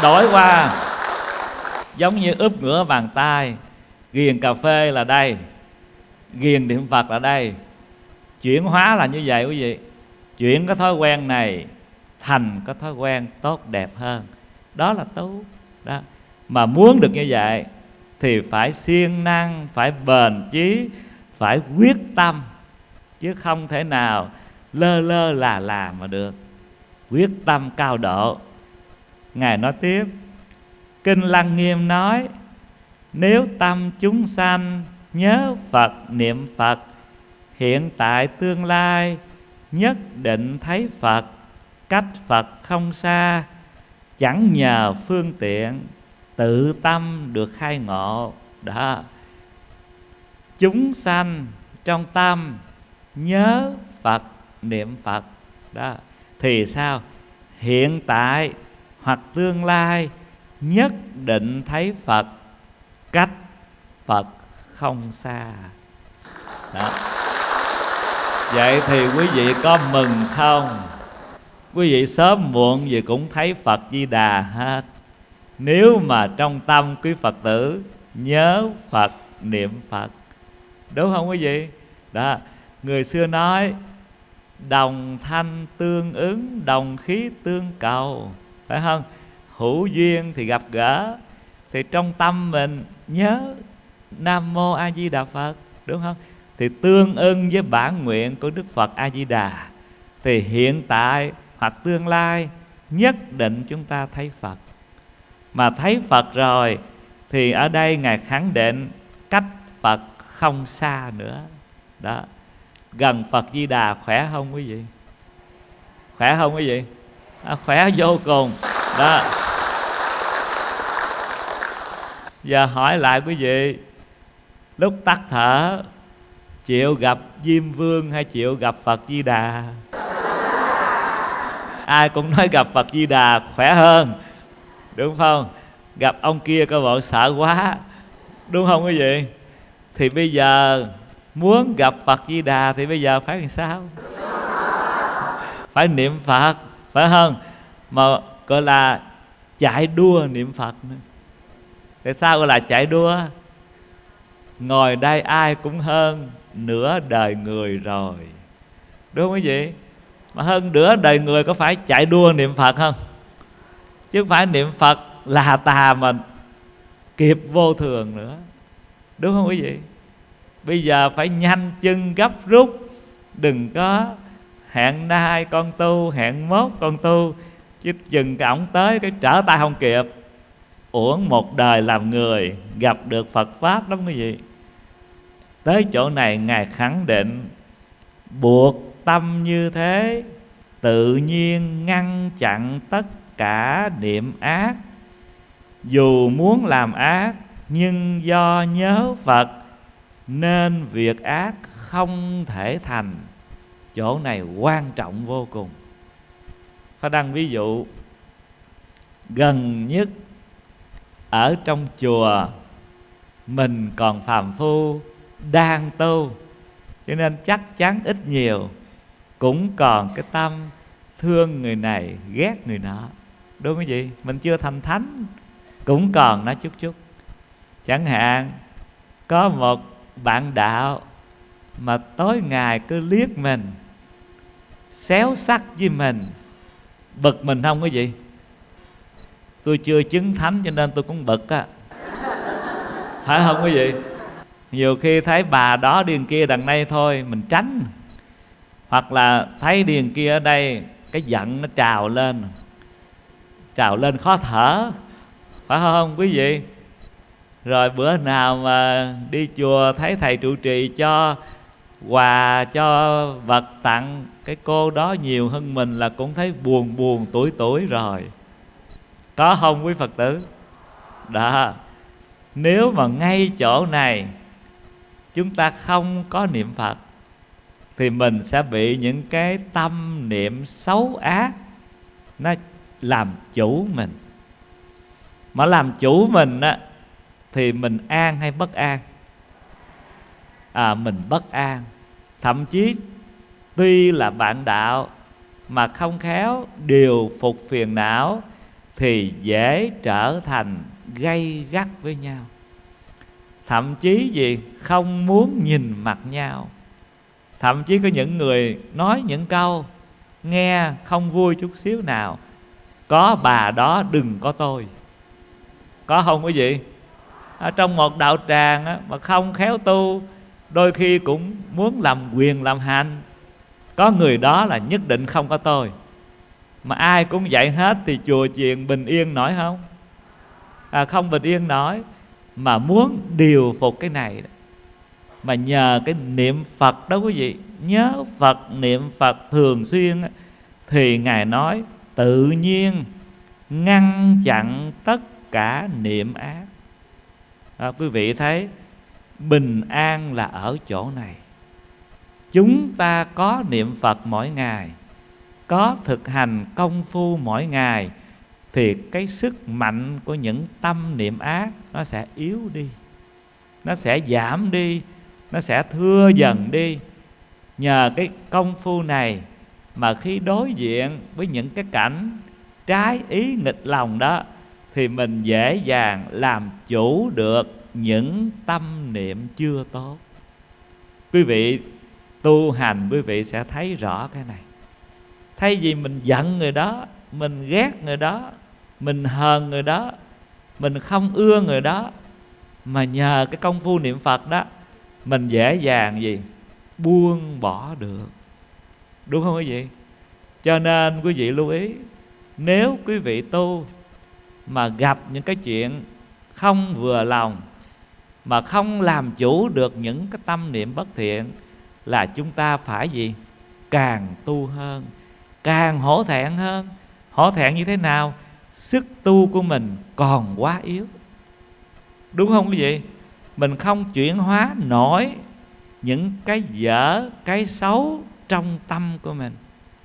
đổi qua. Giống như úp ngửa bàn tay, ghiền cà phê là đây, ghiền niệm Phật là đây. Chuyển hóa là như vậy quý vị. Chuyển cái thói quen này thành cái thói quen tốt đẹp hơn. Đó là tu đó. Mà muốn được như vậy thì phải siêng năng, phải bền chí, phải quyết tâm, chứ không thể nào lơ lơ là mà được. Quyết tâm cao độ. Ngài nói tiếp, Kinh Lăng Nghiêm nói, nếu tâm chúng sanh nhớ Phật niệm Phật, hiện tại tương lai nhất định thấy Phật, cách Phật không xa, chẳng nhờ phương tiện, tự tâm được khai ngộ. Đó. Chúng sanh trong tâm nhớ Phật niệm Phật đó, thì sao? Hiện tại hoặc tương lai nhất định thấy Phật, cách Phật không xa đó. Vậy thì quý vị có mừng không? Quý vị sớm muộn gì cũng thấy Phật Di Đà hết, nếu mà trong tâm quý Phật tử nhớ Phật niệm Phật, đúng không quý vị? Đó. Người xưa nói đồng thanh tương ứng, đồng khí tương cầu, phải không? Hữu duyên thì gặp gỡ, thì trong tâm mình nhớ Nam Mô A Di Đà Phật, đúng không? Thì tương ưng với bản nguyện của Đức Phật A Di Đà, thì hiện tại hoặc tương lai nhất định chúng ta thấy Phật. Mà thấy Phật rồi thì ở đây Ngài khẳng định cách Phật không xa nữa đó. Gần Phật Di Đà khỏe không quý vị? Khỏe không quý vị? Khỏe vô cùng đó. Giờ hỏi lại quý vị, lúc tắt thở chịu gặp Diêm Vương hay chịu gặp Phật Di Đà? Ai cũng nói gặp Phật Di Đà khỏe hơn, đúng không? Gặp ông kia có bộ sợ quá, đúng không quý vị? Thì bây giờ muốn gặp Phật Di Đà thì bây giờ phải làm sao? Phải niệm Phật, phải không? Mà gọi là chạy đua niệm Phật nữa. Tại sao gọi là chạy đua? Ngồi đây ai cũng hơn nửa đời người rồi, đúng không quý vị? Mà hơn nửa đời người có phải chạy đua niệm Phật không? Chứ không phải niệm Phật là tà mà kịp vô thường nữa, đúng không quý vị? Bây giờ phải nhanh chân gấp rút, đừng có hẹn nay con tu, hẹn mốt con tu, chứ chừng cái ổng tới cái trở tay không kịp, uổng một đời làm người, gặp được Phật Pháp lắm quý vị. Tới chỗ này Ngài khẳng định buộc tâm như thế, tự nhiên ngăn chặn tất cả niệm ác. Dù muốn làm ác, nhưng do nhớ Phật nên việc ác không thể thành. Chỗ này quan trọng vô cùng. Phải đăng ví dụ gần nhất ở trong chùa mình còn phàm phu đang tu, cho nên chắc chắn ít nhiều cũng còn cái tâm thương người này ghét người nọ, đúng không chị? Mình chưa thành thánh cũng còn nó chút chút. Chẳng hạn có một bạn đạo mà tối ngày cứ liếc mình, xéo sắc với mình, bực mình không quý vị? Tôi chưa chứng thánh cho nên tôi cũng bực á, phải không quý vị? Nhiều khi thấy bà đó điền kia đằng đây thôi mình tránh, hoặc là thấy điền kia ở đây cái giận nó trào lên khó thở, phải không quý vị? Rồi bữa nào mà đi chùa thấy thầy trụ trì cho quà, cho vật tặng cái cô đó nhiều hơn mình là cũng thấy buồn tủi rồi, có không quý Phật tử? Đó. Nếu mà ngay chỗ này chúng ta không có niệm Phật thì mình sẽ bị những cái tâm niệm xấu ác nó làm chủ mình. Mà làm chủ mình á thì mình an hay bất an? Mình bất an. Thậm chí tuy là bạn đạo mà không khéo điều phục phiền não, thì dễ trở thành gay gắt với nhau. Thậm chí gì không muốn nhìn mặt nhau. Thậm chí có những người nói những câu nghe không vui chút xíu nào: có bà đó đừng có tôi. Có không quý vị? Ở trong một đạo tràng á, mà không khéo tu, đôi khi cũng muốn làm quyền làm hành. Có người đó là nhất định không có tôi. Mà ai cũng vậy hết thì chùa chiền bình yên nổi không? Không bình yên nổi. Mà muốn điều phục cái này đó, mà nhờ cái niệm Phật đó quý vị, nhớ Phật, niệm Phật thường xuyên á, thì Ngài nói tự nhiên ngăn chặn tất cả niệm ác. Quý vị thấy bình an là ở chỗ này. Chúng ta có niệm Phật mỗi ngày, có thực hành công phu mỗi ngày, thì cái sức mạnh của những tâm niệm ác nó sẽ yếu đi, nó sẽ giảm đi, nó sẽ thưa dần đi. Nhờ cái công phu này mà khi đối diện với những cái cảnh trái ý nghịch lòng đó, thì mình dễ dàng làm chủ được những tâm niệm chưa tốt. Quý vị tu hành, quý vị sẽ thấy rõ cái này. Thay vì mình giận người đó, mình ghét người đó, mình hờn người đó, mình không ưa người đó, mà nhờ cái công phu niệm Phật đó, mình dễ dàng gì buông bỏ được. Đúng không quý vị? Cho nên quý vị lưu ý, nếu quý vị tu mà gặp những cái chuyện không vừa lòng, mà không làm chủ được những cái tâm niệm bất thiện, là chúng ta phải gì? Càng tu hơn, càng hổ thẹn hơn. Hổ thẹn như thế nào? Sức tu của mình còn quá yếu. Đúng không quý vị? Mình không chuyển hóa nổi những cái dở, cái xấu trong tâm của mình.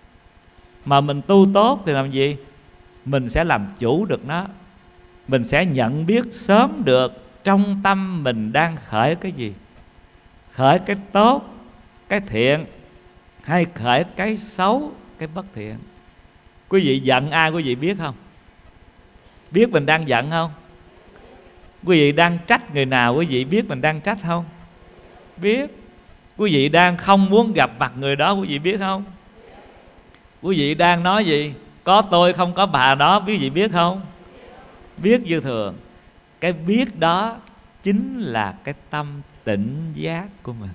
Mà mình tu tốt thì làm gì? Mình sẽ làm chủ được nó. Mình sẽ nhận biết sớm được trong tâm mình đang khởi cái gì. Khởi cái tốt, cái thiện, hay khởi cái xấu, cái bất thiện. Quý vị giận ai quý vị biết không? Biết mình đang giận không? Quý vị đang trách người nào quý vị biết mình đang trách không? Biết. Quý vị đang không muốn gặp mặt người đó quý vị biết không? Quý vị đang nói gì? Có tôi không có bà đó, quý vị biết không? Biết như thường. Cái biết đó chính là cái tâm tỉnh giác của mình.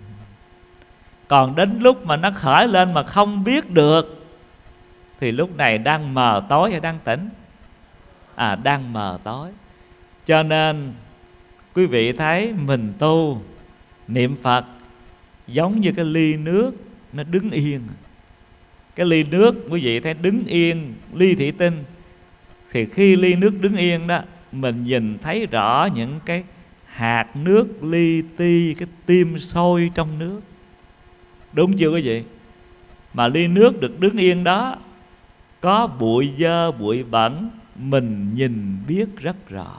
Còn đến lúc mà nó khởi lên mà không biết được, thì lúc này đang mờ tối hay đang tỉnh? Đang mờ tối. Cho nên quý vị thấy mình tu niệm Phật giống như cái ly nước nó đứng yên. Cái ly nước quý vị thấy đứng yên, ly thủy tinh, thì khi ly nước đứng yên đó, mình nhìn thấy rõ những cái hạt nước li ti, cái tim sôi trong nước. Đúng chưa quý vị? Mà ly nước được đứng yên đó, có bụi dơ, bụi bẩn, mình nhìn biết rất rõ.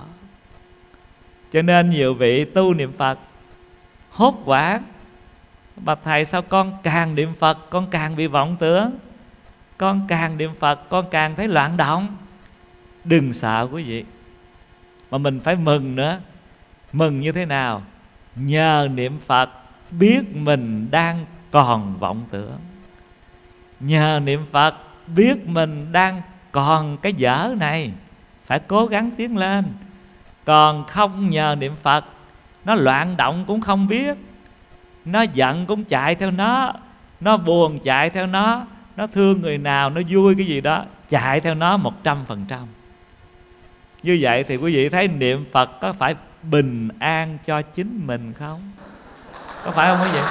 Cho nên nhiều vị tu niệm Phật hốt hoảng: bà thầy sao con càng niệm Phật con càng bị vọng tưởng, con càng niệm Phật con càng thấy loạn động. Đừng sợ quý vị, mà mình phải mừng nữa. Mừng như thế nào? Nhờ niệm Phật biết mình đang còn vọng tưởng. Nhờ niệm Phật biết mình đang còn cái dở này, phải cố gắng tiến lên. Còn không nhờ niệm Phật, nó loạn động cũng không biết, nó giận cũng chạy theo nó buồn chạy theo nó thương người nào, nó vui cái gì đó, chạy theo nó 100%. Như vậy thì quý vị thấy niệm Phật có phải bình an cho chính mình không? Có phải không quý vị?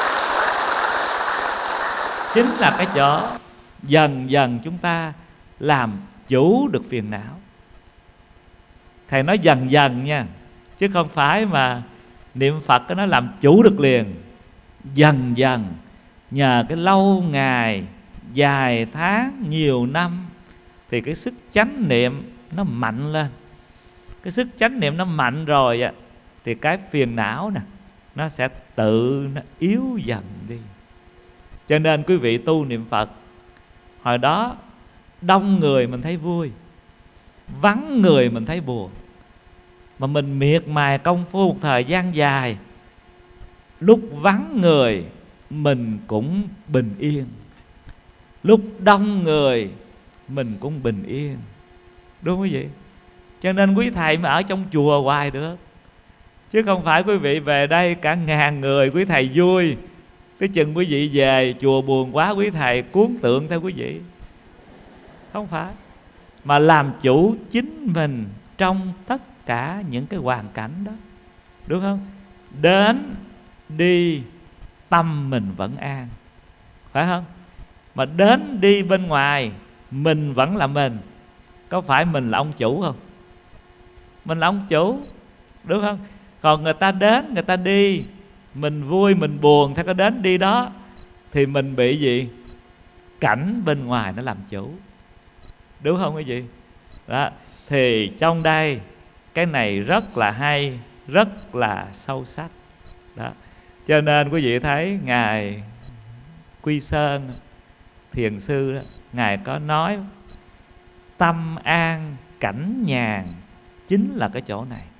Chính là cái chỗ dần dần chúng ta làm chủ được phiền não. Thầy nói dần dần nha, chứ không phải mà niệm Phật nó làm chủ được liền. Dần dần, nhờ cái lâu ngày, dài tháng, nhiều năm, thì cái sức chánh niệm nó mạnh lên. Cái sức chánh niệm nó mạnh rồi thì cái phiền não nè, nó sẽ tự nó yếu dần đi. Cho nên quý vị tu niệm Phật, hồi đó đông người mình thấy vui, vắng người mình thấy buồn. Mà mình miệt mài công phu một thời gian dài, lúc vắng người mình cũng bình yên, lúc đông người mình cũng bình yên. Đúng không quý vị? Cho nên quý thầy mới ở trong chùa hoài được, chứ không phải quý vị về đây cả ngàn người quý thầy vui, cái chừng quý vị về chùa buồn quá quý thầy cuốn tượng theo quý vị. Không phải. Mà làm chủ chính mình trong tất cả những cái hoàn cảnh đó. Đúng không? Đến đi tâm mình vẫn an, phải không? Mà đến đi bên ngoài mình vẫn là mình. Có phải mình là ông chủ không? Mình là ông chủ, đúng không? Còn người ta đến, người ta đi, mình vui, mình buồn theo cái đến đi đó, thì mình bị gì? Cảnh bên ngoài nó làm chủ. Đúng không quý vị? Đó. Thì trong đây cái này rất là hay, rất là sâu sắc đó. Cho nên quý vị thấy Ngài Quy Sơn Thiền Sư đó, Ngài có nói tâm an cảnh nhàn chính là cái chỗ này.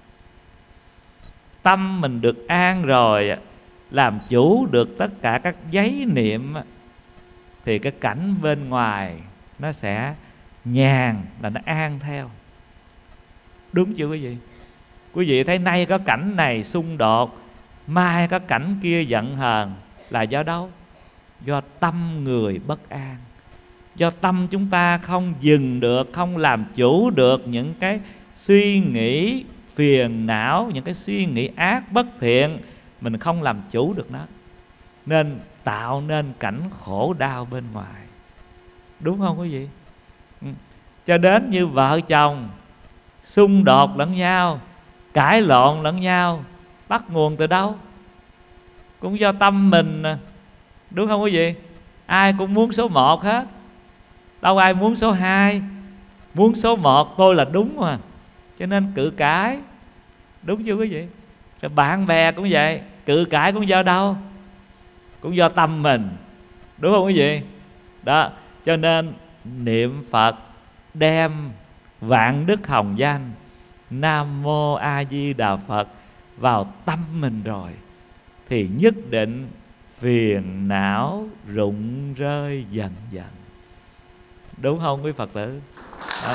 Tâm mình được an rồi, làm chủ được tất cả các giấy niệm, thì cái cảnh bên ngoài nó sẽ nhàn, là nó an theo. Đúng chưa quý vị? Quý vị thấy nay có cảnh này xung đột, mai có cảnh kia giận hờn, là do đâu? Do tâm người bất an. Do tâm chúng ta không dừng được, không làm chủ được những cái suy nghĩ phiền não, những cái suy nghĩ ác bất thiện, mình không làm chủ được nó, nên tạo nên cảnh khổ đau bên ngoài. Đúng không quý vị? Cho đến như vợ chồng xung đột lẫn nhau, cãi lộn lẫn nhau, bắt nguồn từ đâu? Cũng do tâm mình. Đúng không quý vị? Ai cũng muốn số 1 hết, đâu ai muốn số 2. Muốn số 1 tôi là đúng mà, cho nên cự cãi. Đúng chưa quý vị? Rồi bạn bè cũng vậy, cự cãi cũng do đâu? Cũng do tâm mình. Đúng không quý vị? Đó. Cho nên niệm Phật đem vạn đức hồng danh Nam Mô A Di Đà Phật vào tâm mình rồi, thì nhất định phiền não rụng rơi dần dần. Đúng không quý Phật tử? Đó.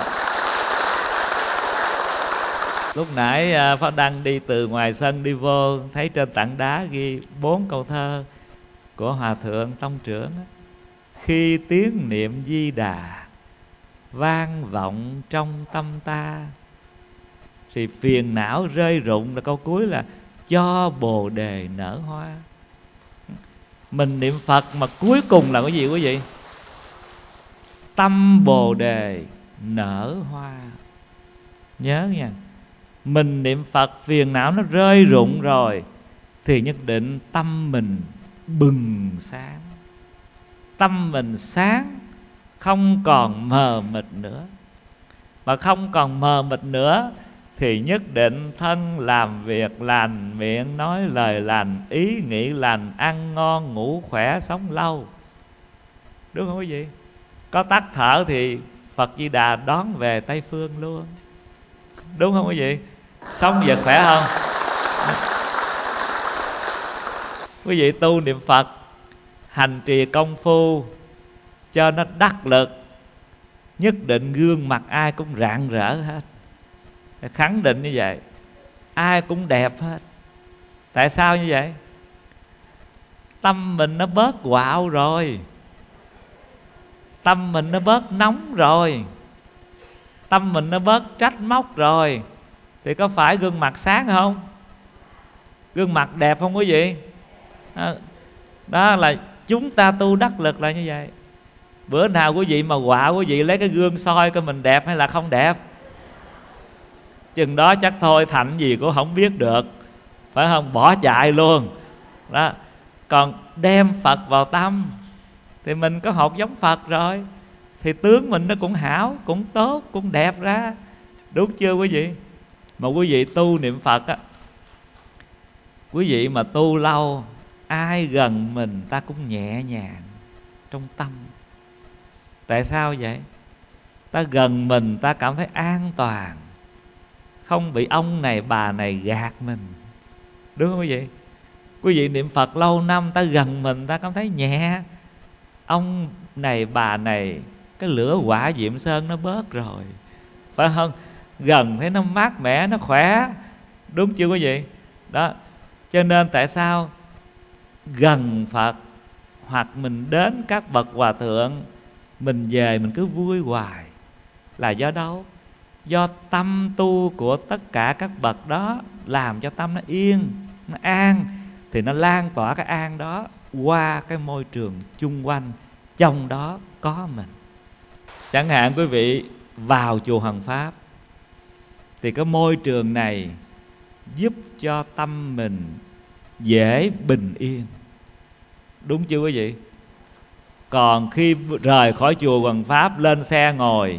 Lúc nãy Pháp Đăng đi từ ngoài sân đi vô, thấy trên tảng đá ghi 4 câu thơ của Hòa Thượng Tông Trưởng. Khi tiếng niệm Di Đà vang vọng trong tâm ta, thì phiền não rơi rụng, là câu cuối là cho Bồ Đề nở hoa. Mình niệm Phật mà cuối cùng là cái gì quý vị? Tâm Bồ Đề nở hoa. Nhớ nha, mình niệm Phật phiền não nó rơi rụng rồi, thì nhất định tâm mình bừng sáng. Tâm mình sáng, không còn mờ mịt nữa. Mà không còn mờ mịt nữa thì nhất định thân làm việc lành, miệng nói lời lành, ý nghĩ lành, ăn ngon, ngủ khỏe, sống lâu. Đúng không quý vị? Có tắt thở thì Phật Di Đà đón về Tây Phương luôn. Đúng không quý vị? Sống vật khỏe không? Quý vị tu niệm Phật, hành trì công phu cho nó đắc lực, nhất định gương mặt ai cũng rạng rỡ hết. Khẳng định như vậy, ai cũng đẹp hết. Tại sao như vậy? Tâm mình nó bớt quạo rồi, tâm mình nó bớt nóng rồi, tâm mình nó bớt trách móc rồi, thì có phải gương mặt sáng không? Gương mặt đẹp không quý vị? Đó là chúng ta tu đắc lực là như vậy. Bữa nào quý vị mà quạo, quý vị lấy cái gương soi coi mình đẹp hay là không đẹp. Chừng đó chắc thôi thành gì cũng không biết được, phải không? Bỏ chạy luôn đó. Còn đem Phật vào tâm thì mình có hột giống Phật rồi, thì tướng mình nó cũng hảo, cũng tốt, cũng đẹp ra. Đúng chưa quý vị? Mà quý vị tu niệm Phật á, quý vị mà tu lâu, ai gần mình ta cũng nhẹ nhàng trong tâm. Tại sao vậy? ta gần mình ta cảm thấy an toàn, không bị ông này bà này gạt mình. Đúng không quý vị? Quý vị niệm Phật lâu năm, ta gần mình ta cảm thấy nhẹ. Ông này bà này, cái lửa hỏa Diệm Sơn nó bớt rồi, phải không? Gần thấy nó mát mẻ, nó khỏe. Đúng chưa quý vị? Đó. Cho nên tại sao gần Phật hoặc mình đến các bậc hòa thượng, mình về mình cứ vui hoài, là do đâu? Do tâm tu của tất cả các bậc đó làm cho tâm nó yên, nó an, thì nó lan tỏa cái an đó qua cái môi trường chung quanh, trong đó có mình. Chẳng hạn quý vị vào chùa Hoằng Pháp, thì cái môi trường này giúp cho tâm mình dễ bình yên. Đúng chưa quý vị? Còn khi rời khỏi chùa Hoằng Pháp lên xe ngồi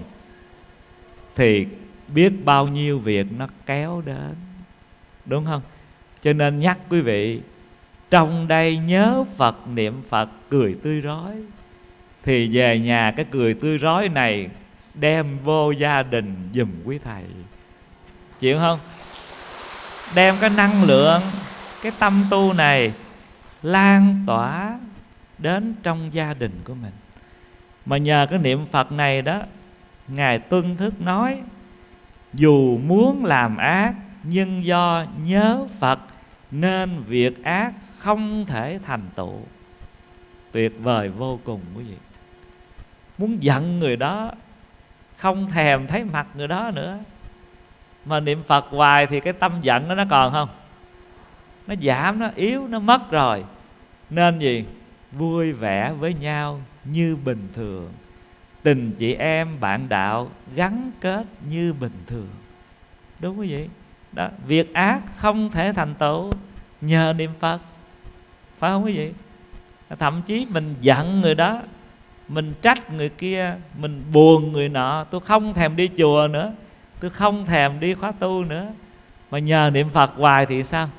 thì biết bao nhiêu việc nó kéo đến. Đúng không? Cho nên nhắc quý vị, trong đây nhớ Phật, niệm Phật, cười tươi rói, thì về nhà cái cười tươi rói này đem vô gia đình giùm quý thầy. Chịu không? Đem cái năng lượng, cái tâm tu này lan tỏa đến trong gia đình của mình. Mà nhờ cái niệm Phật này đó, Ngài Tuân Thức nói, dù muốn làm ác, nhưng do nhớ Phật nên việc ác không thể thành tựu. Tuyệt vời vô cùng quý vị. Muốn giận người đó, không thèm thấy mặt người đó nữa, mà niệm Phật hoài thì cái tâm giận đó nó còn không? Nó giảm, nó yếu, nó mất rồi. Nên gì? Vui vẻ với nhau như bình thường, tình chị em bạn đạo gắn kết như bình thường. Đúng quý vị? Đó, việc ác không thể thành tựu nhờ niệm Phật, phải không quý vị? Thậm chí mình giận người đó, mình trách người kia, mình buồn người nọ, tôi không thèm đi chùa nữa, tôi không thèm đi khóa tu nữa, mà nhờ niệm Phật hoài thì sao?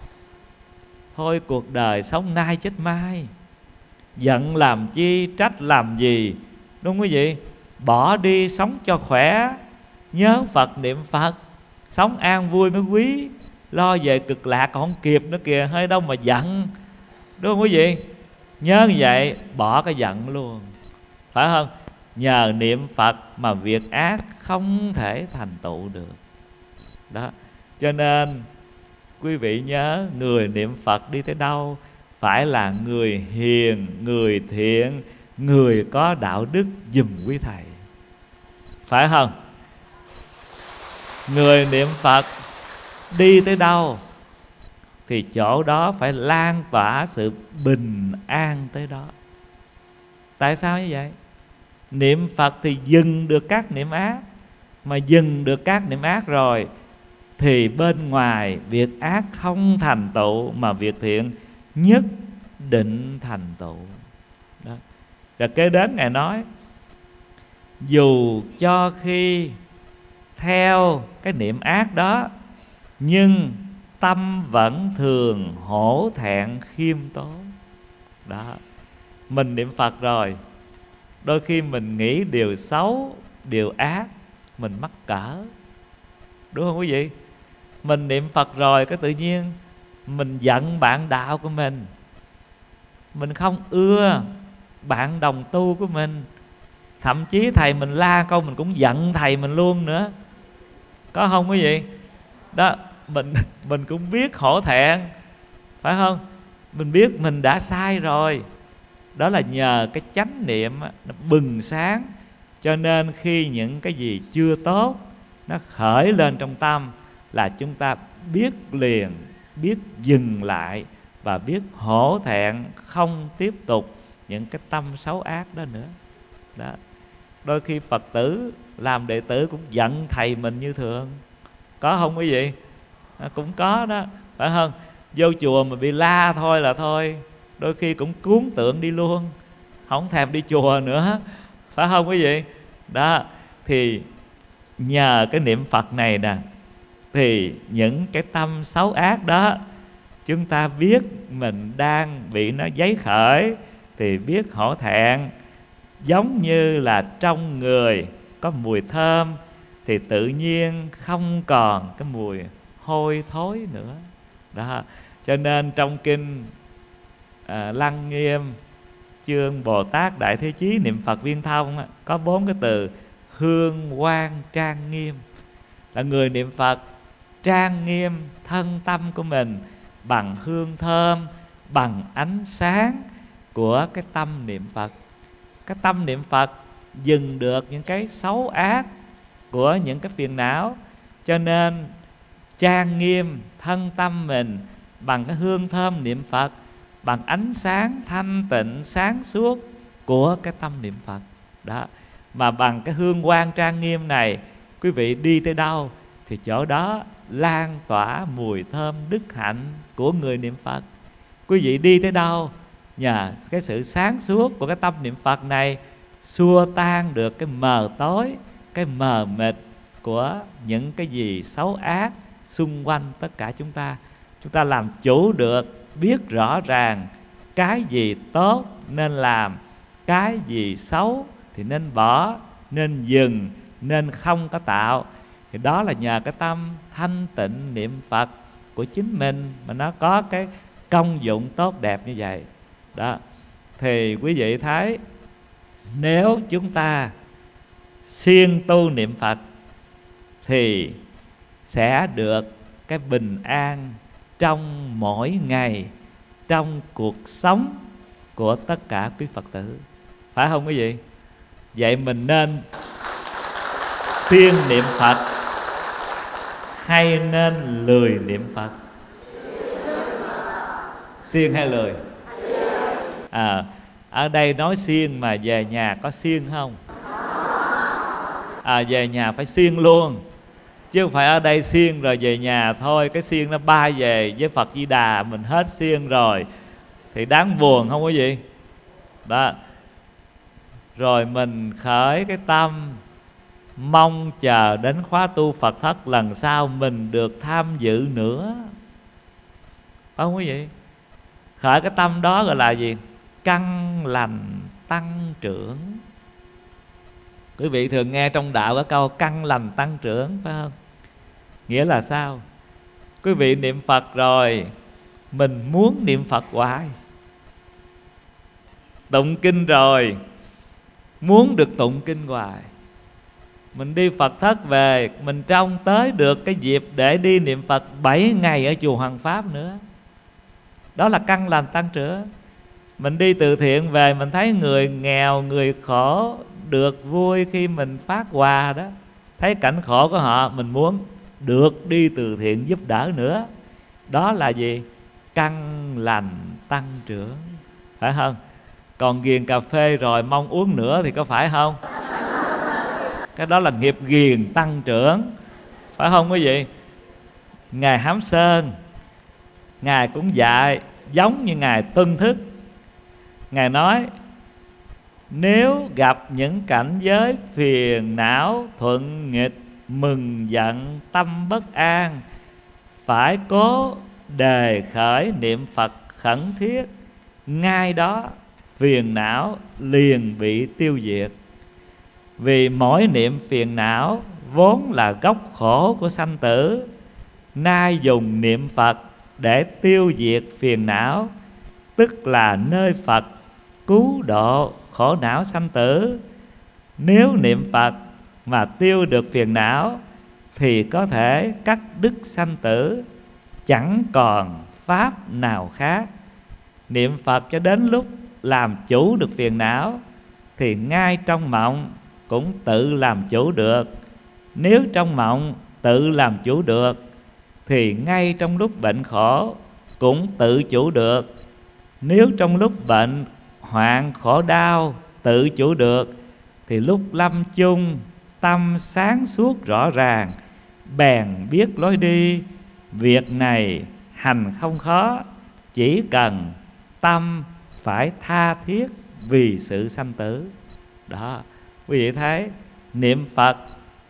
Thôi cuộc đời sống nay chết mai, giận làm chi, trách làm gì. Đúng quý vị? Bỏ đi sống cho khỏe, nhớ Phật niệm Phật, sống an vui mới quý. Lo về cực lạc còn không kịp nữa kìa, hơi đâu mà giận. Đúng không quý vị? Nhớ như vậy, bỏ cái giận luôn, phải không? Nhờ niệm Phật mà việc ác không thể thành tựu được. Đó. Cho nên quý vị nhớ, người niệm Phật đi tới đâu phải là người hiền, người thiện, người có đạo đức giùm quý thầy, phải không? Người niệm Phật đi tới đâu thì chỗ đó phải lan tỏa sự bình an tới đó. Tại sao như vậy? Niệm Phật thì dừng được các niệm ác, mà dừng được các niệm ác rồi thì bên ngoài việc ác không thành tựu, mà việc thiện nhất định thành tựu. Đó. Rồi kế đến Ngài nói, dù cho khi theo cái niệm ác đó, nhưng tâm vẫn thường hổ thẹn khiêm tốn. Đó. Mình niệm Phật rồi, đôi khi mình nghĩ điều xấu, điều ác, mình mắc cỡ. Đúng không quý vị? Mình niệm Phật rồi, cái tự nhiên mình giận bạn đạo của mình không ưa bạn đồng tu của mình. Thậm chí thầy mình la câu mình cũng giận thầy mình luôn nữa. Có không quý vị? Đó, mình cũng biết hổ thẹn, phải không? Mình biết mình đã sai rồi. Đó là nhờ cái chánh niệm nó bừng sáng. Cho nên khi những cái gì chưa tốt nó khởi lên trong tâm là chúng ta biết liền, biết dừng lại và biết hổ thẹn, không tiếp tục những cái tâm xấu ác đó nữa. Đó. Đôi khi Phật tử làm đệ tử cũng giận thầy mình như thường. Có không quý vị? Cũng có đó, phải không? Vô chùa mà bị la thôi là thôi, đôi khi cũng cuốn tượng đi luôn, không thèm đi chùa nữa, phải không quý vị? Đó, thì nhờ cái niệm Phật này nè, thì những cái tâm xấu ác đó chúng ta biết mình đang bị nó giấy khởi, thì biết hổ thẹn. Giống như là trong người có mùi thơm thì tự nhiên không còn cái mùi hôi thối nữa. Đó, cho nên trong kinh Lăng Nghiêm chương Bồ Tát Đại Thế Chí niệm Phật Viên Thông có 4 cái từ hương quang trang nghiêm, là người niệm Phật trang nghiêm thân tâm của mình bằng hương thơm, bằng ánh sáng của cái tâm niệm Phật. Cái tâm niệm Phật dừng được những cái xấu ác của những cái phiền não, cho nên trang nghiêm thân tâm mình bằng cái hương thơm niệm Phật, bằng ánh sáng thanh tịnh sáng suốt của cái tâm niệm Phật. Đó, mà bằng cái hương quang trang nghiêm này, quý vị đi tới đâu thì chỗ đó lan tỏa mùi thơm đức hạnh của người niệm Phật. Quý vị đi tới đâu, nhờ cái sự sáng suốt của cái tâm niệm Phật này xua tan được cái mờ tối, cái mờ mịt của những cái gì xấu ác xung quanh tất cả chúng ta. Chúng ta làm chủ được, biết rõ ràng cái gì tốt nên làm, cái gì xấu thì nên bỏ, nên dừng, nên không có tạo. Thì đó là nhờ cái tâm thanh tịnh niệm Phật của chính mình mà nó có cái công dụng tốt đẹp như vậy. Đó, thì quý vị thấy nếu chúng ta siêng tu niệm Phật thì sẽ được cái bình an trong mỗi ngày, trong cuộc sống của tất cả quý Phật tử. Phải không quý vị? Vậy mình nên siêng niệm Phật hay nên lười niệm Phật? Siêng hay lười? Ở đây nói siêng mà về nhà có siêng không? Về nhà phải siêng luôn, chứ không phải ở đây siêng rồi về nhà thôi. Cái siêng nó bay về với Phật Di Đà, mình hết siêng rồi thì đáng buồn không quý vị? Đó, rồi mình khởi cái tâm mong chờ đến khóa tu Phật thất lần sau mình được tham dự nữa. Phải không quý vị? Khởi cái tâm đó gọi là gì? Căn lành tăng trưởng. Quý vị thường nghe trong đạo có câu căn lành tăng trưởng, phải không? Nghĩa là sao? Quý vị niệm Phật rồi, mình muốn niệm Phật hoài. Tụng kinh rồi, muốn được tụng kinh hoài. Mình đi Phật thất về, mình trông tới được cái dịp để đi niệm Phật 7 ngày ở chùa Hoàng Pháp nữa. Đó là căn lành tăng trưởng. Mình đi từ thiện về, mình thấy người nghèo, người khổ được vui khi mình phát quà đó. Thấy cảnh khổ của họ, mình muốn được đi từ thiện giúp đỡ nữa. Đó là gì? Căn lành tăng trưởng, phải không? Còn ghiền cà phê rồi mong uống nữa thì có phải không? Cái đó là nghiệp ghiền tăng trưởng, phải không quý vị? Ngài Hám Sơn, Ngài cũng dạy giống như Ngài Tuân Thức. Ngài nói nếu gặp những cảnh giới phiền não, thuận nghịch, mừng giận, tâm bất an, phải cố đề khởi niệm Phật khẩn thiết, ngay đó phiền não liền bị tiêu diệt. Vì mỗi niệm phiền não vốn là gốc khổ của sanh tử, nay dùng niệm Phật để tiêu diệt phiền não, tức là nơi Phật cứu độ khổ não sanh tử. Nếu niệm Phật mà tiêu được phiền não thì có thể cắt đứt sanh tử, chẳng còn pháp nào khác. Niệm Phật cho đến lúc làm chủ được phiền não thì ngay trong mộng cũng tự làm chủ được. Nếu trong mộng tự làm chủ được thì ngay trong lúc bệnh khổ cũng tự chủ được. Nếu trong lúc bệnh hoạn khổ đau tự chủ được thì lúc lâm chung tâm sáng suốt rõ ràng, bèn biết lối đi. Việc này hành không khó, chỉ cần tâm phải tha thiết vì sự sanh tử. Đó, quý vị thấy niệm Phật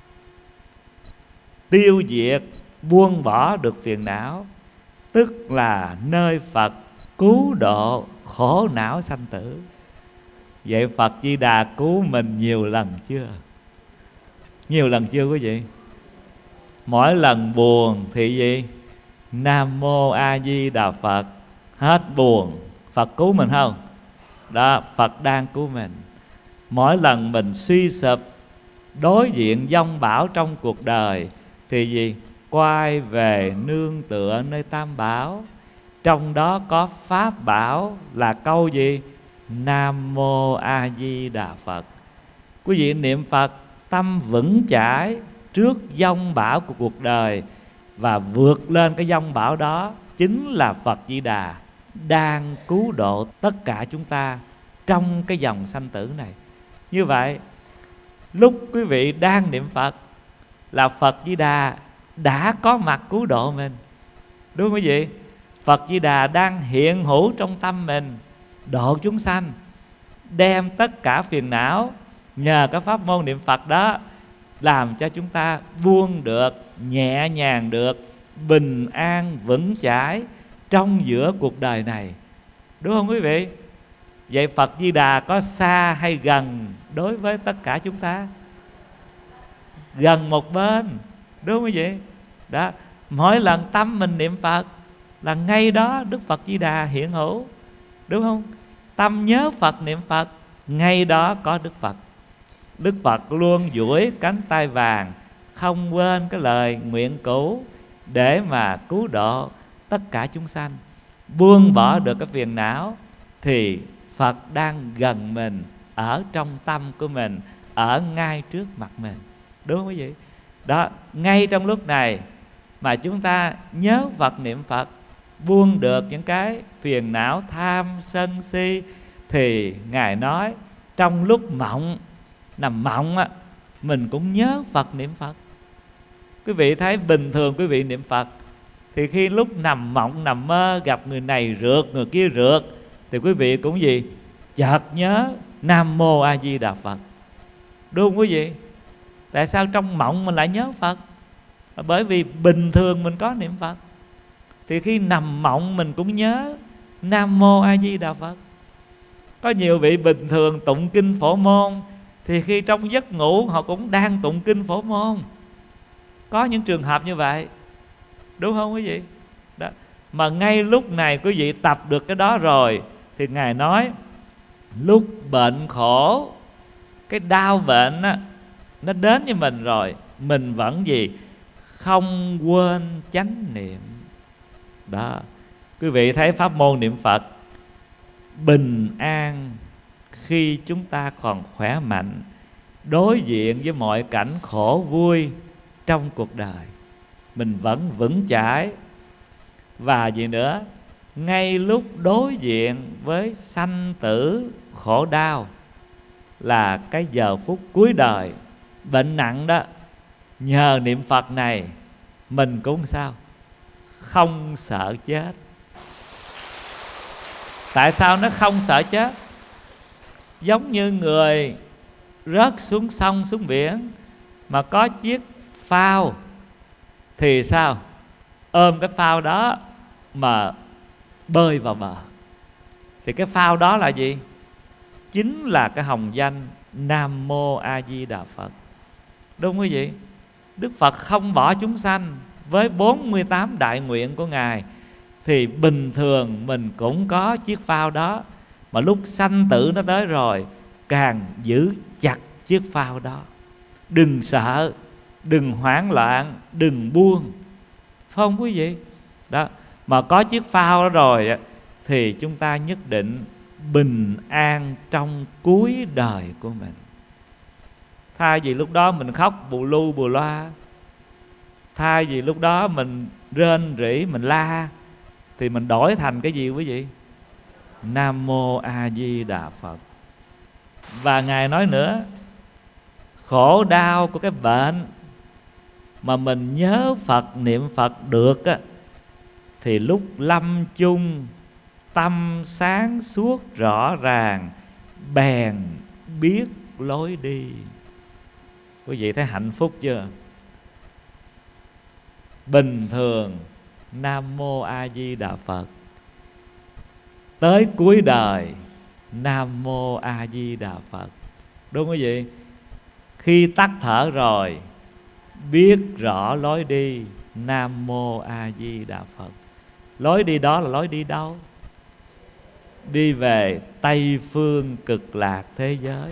tiêu diệt, buông bỏ được phiền não, tức là nơi Phật cứu độ khổ não sanh tử. Vậy Phật Di Đà cứu mình nhiều lần chưa? Nhiều lần chưa quý vị? Mỗi lần buồn thì gì? Nam Mô A Di Đà Phật. Hết buồn, Phật cứu mình không? Đó, Phật đang cứu mình. Mỗi lần mình suy sụp, đối diện vong bão trong cuộc đời thì gì? Quay về nương tựa nơi Tam Bảo. Trong đó có Pháp Bảo là câu gì? Nam Mô A Di Đà Phật. Quý vị niệm Phật, tâm vững chãi trước vong bão của cuộc đời, và vượt lên cái vong bão đó chính là Phật Di Đà đang cứu độ tất cả chúng ta trong cái dòng sanh tử này. Như vậy, lúc quý vị đang niệm Phật là Phật Di Đà đã có mặt cứu độ mình, đúng không quý vị? Phật Di Đà đang hiện hữu trong tâm mình, độ chúng sanh, đem tất cả phiền não nhờ cái pháp môn niệm Phật đó làm cho chúng ta buông được, nhẹ nhàng được, bình an vững chãi trong giữa cuộc đời này, đúng không quý vị? Vậy Phật Di Đà có xa hay gần đối với tất cả chúng ta? Gần một bên, đúng không quý vị? Đó, mỗi lần tâm mình niệm Phật là ngay đó Đức Phật Di Đà hiện hữu, đúng không? Tâm nhớ Phật niệm Phật, ngay đó có Đức Phật. Đức Phật luôn duỗi cánh tay vàng, không quên cái lời nguyện cũ để mà cứu độ tất cả chúng sanh. Buông bỏ được cái phiền não thì Phật đang gần mình, ở trong tâm của mình, ở ngay trước mặt mình, đúng không quý vị? Đó, ngay trong lúc này mà chúng ta nhớ Phật niệm Phật, buông được những cái phiền não tham sân si, thì Ngài nói trong lúc mộng, nằm mộng á, mình cũng nhớ Phật niệm Phật. Quý vị thấy bình thường quý vị niệm Phật thì khi lúc nằm mộng nằm mơ gặp người này rượt người kia rượt thì quý vị cũng gì? Chợt nhớ Nam Mô A Di Đà Phật, đúng không quý vị? Tại sao trong mộng mình lại nhớ Phật? Bởi vì bình thường mình có niệm Phật, thì khi nằm mộng mình cũng nhớ Nam Mô A Di Đà Phật. Có nhiều vị bình thường tụng kinh Phổ Môn, thì khi trong giấc ngủ họ cũng đang tụng kinh Phổ Môn. Có những trường hợp như vậy, đúng không quý vị? Đó. Mà ngay lúc này quý vị tập được cái đó rồi thì Ngài nói lúc bệnh khổ, cái đau bệnh á, nó đến với mình rồi, mình vẫn gì? Không quên chánh niệm. Đó, quý vị thấy pháp môn niệm Phật bình an khi chúng ta còn khỏe mạnh, đối diện với mọi cảnh khổ vui trong cuộc đời, mình vẫn vững chãi. Và gì nữa, ngay lúc đối diện với sanh tử khổ đau, là cái giờ phút cuối đời bệnh nặng đó, nhờ niệm Phật này mình cũng sao? Không sợ chết. Tại sao nó không sợ chết? Giống như người rớt xuống sông xuống biển mà có chiếc phao thì sao? Ôm cái phao đó mà bơi vào bờ. Thì cái phao đó là gì? Chính là cái hồng danh Nam Mô A Di Đà Phật, đúng không quý vị? Đức Phật không bỏ chúng sanh với 48 đại nguyện của Ngài, thì bình thường mình cũng có chiếc phao đó, mà lúc sanh tử nó tới rồi càng giữ chặt chiếc phao đó. Đừng sợ, đừng hoảng loạn, đừng buông, phải không quý vị? Đó, mà có chiếc phao đó rồi thì chúng ta nhất định bình an trong cuối đời của mình. Thay vì lúc đó mình khóc bù lu bù loa, thay vì lúc đó mình rên rỉ, mình la, thì mình đổi thành cái gì quý vị? Nam Mô A Di Đà Phật. Và Ngài nói nữa, khổ đau của cái bệnh mà mình nhớ Phật niệm Phật được á, thì lúc lâm chung tâm sáng suốt rõ ràng, bèn biết lối đi. Quý vị thấy hạnh phúc chưa? Bình thường Nam Mô A Di Đà Phật, tới cuối đời Nam Mô A Di Đà Phật, đúng không quý vị? Khi tắt thở rồi, biết rõ lối đi. Nam Mô A Di Đà Phật. Lối đi đó là lối đi đâu? Đi về Tây Phương Cực Lạc thế giới.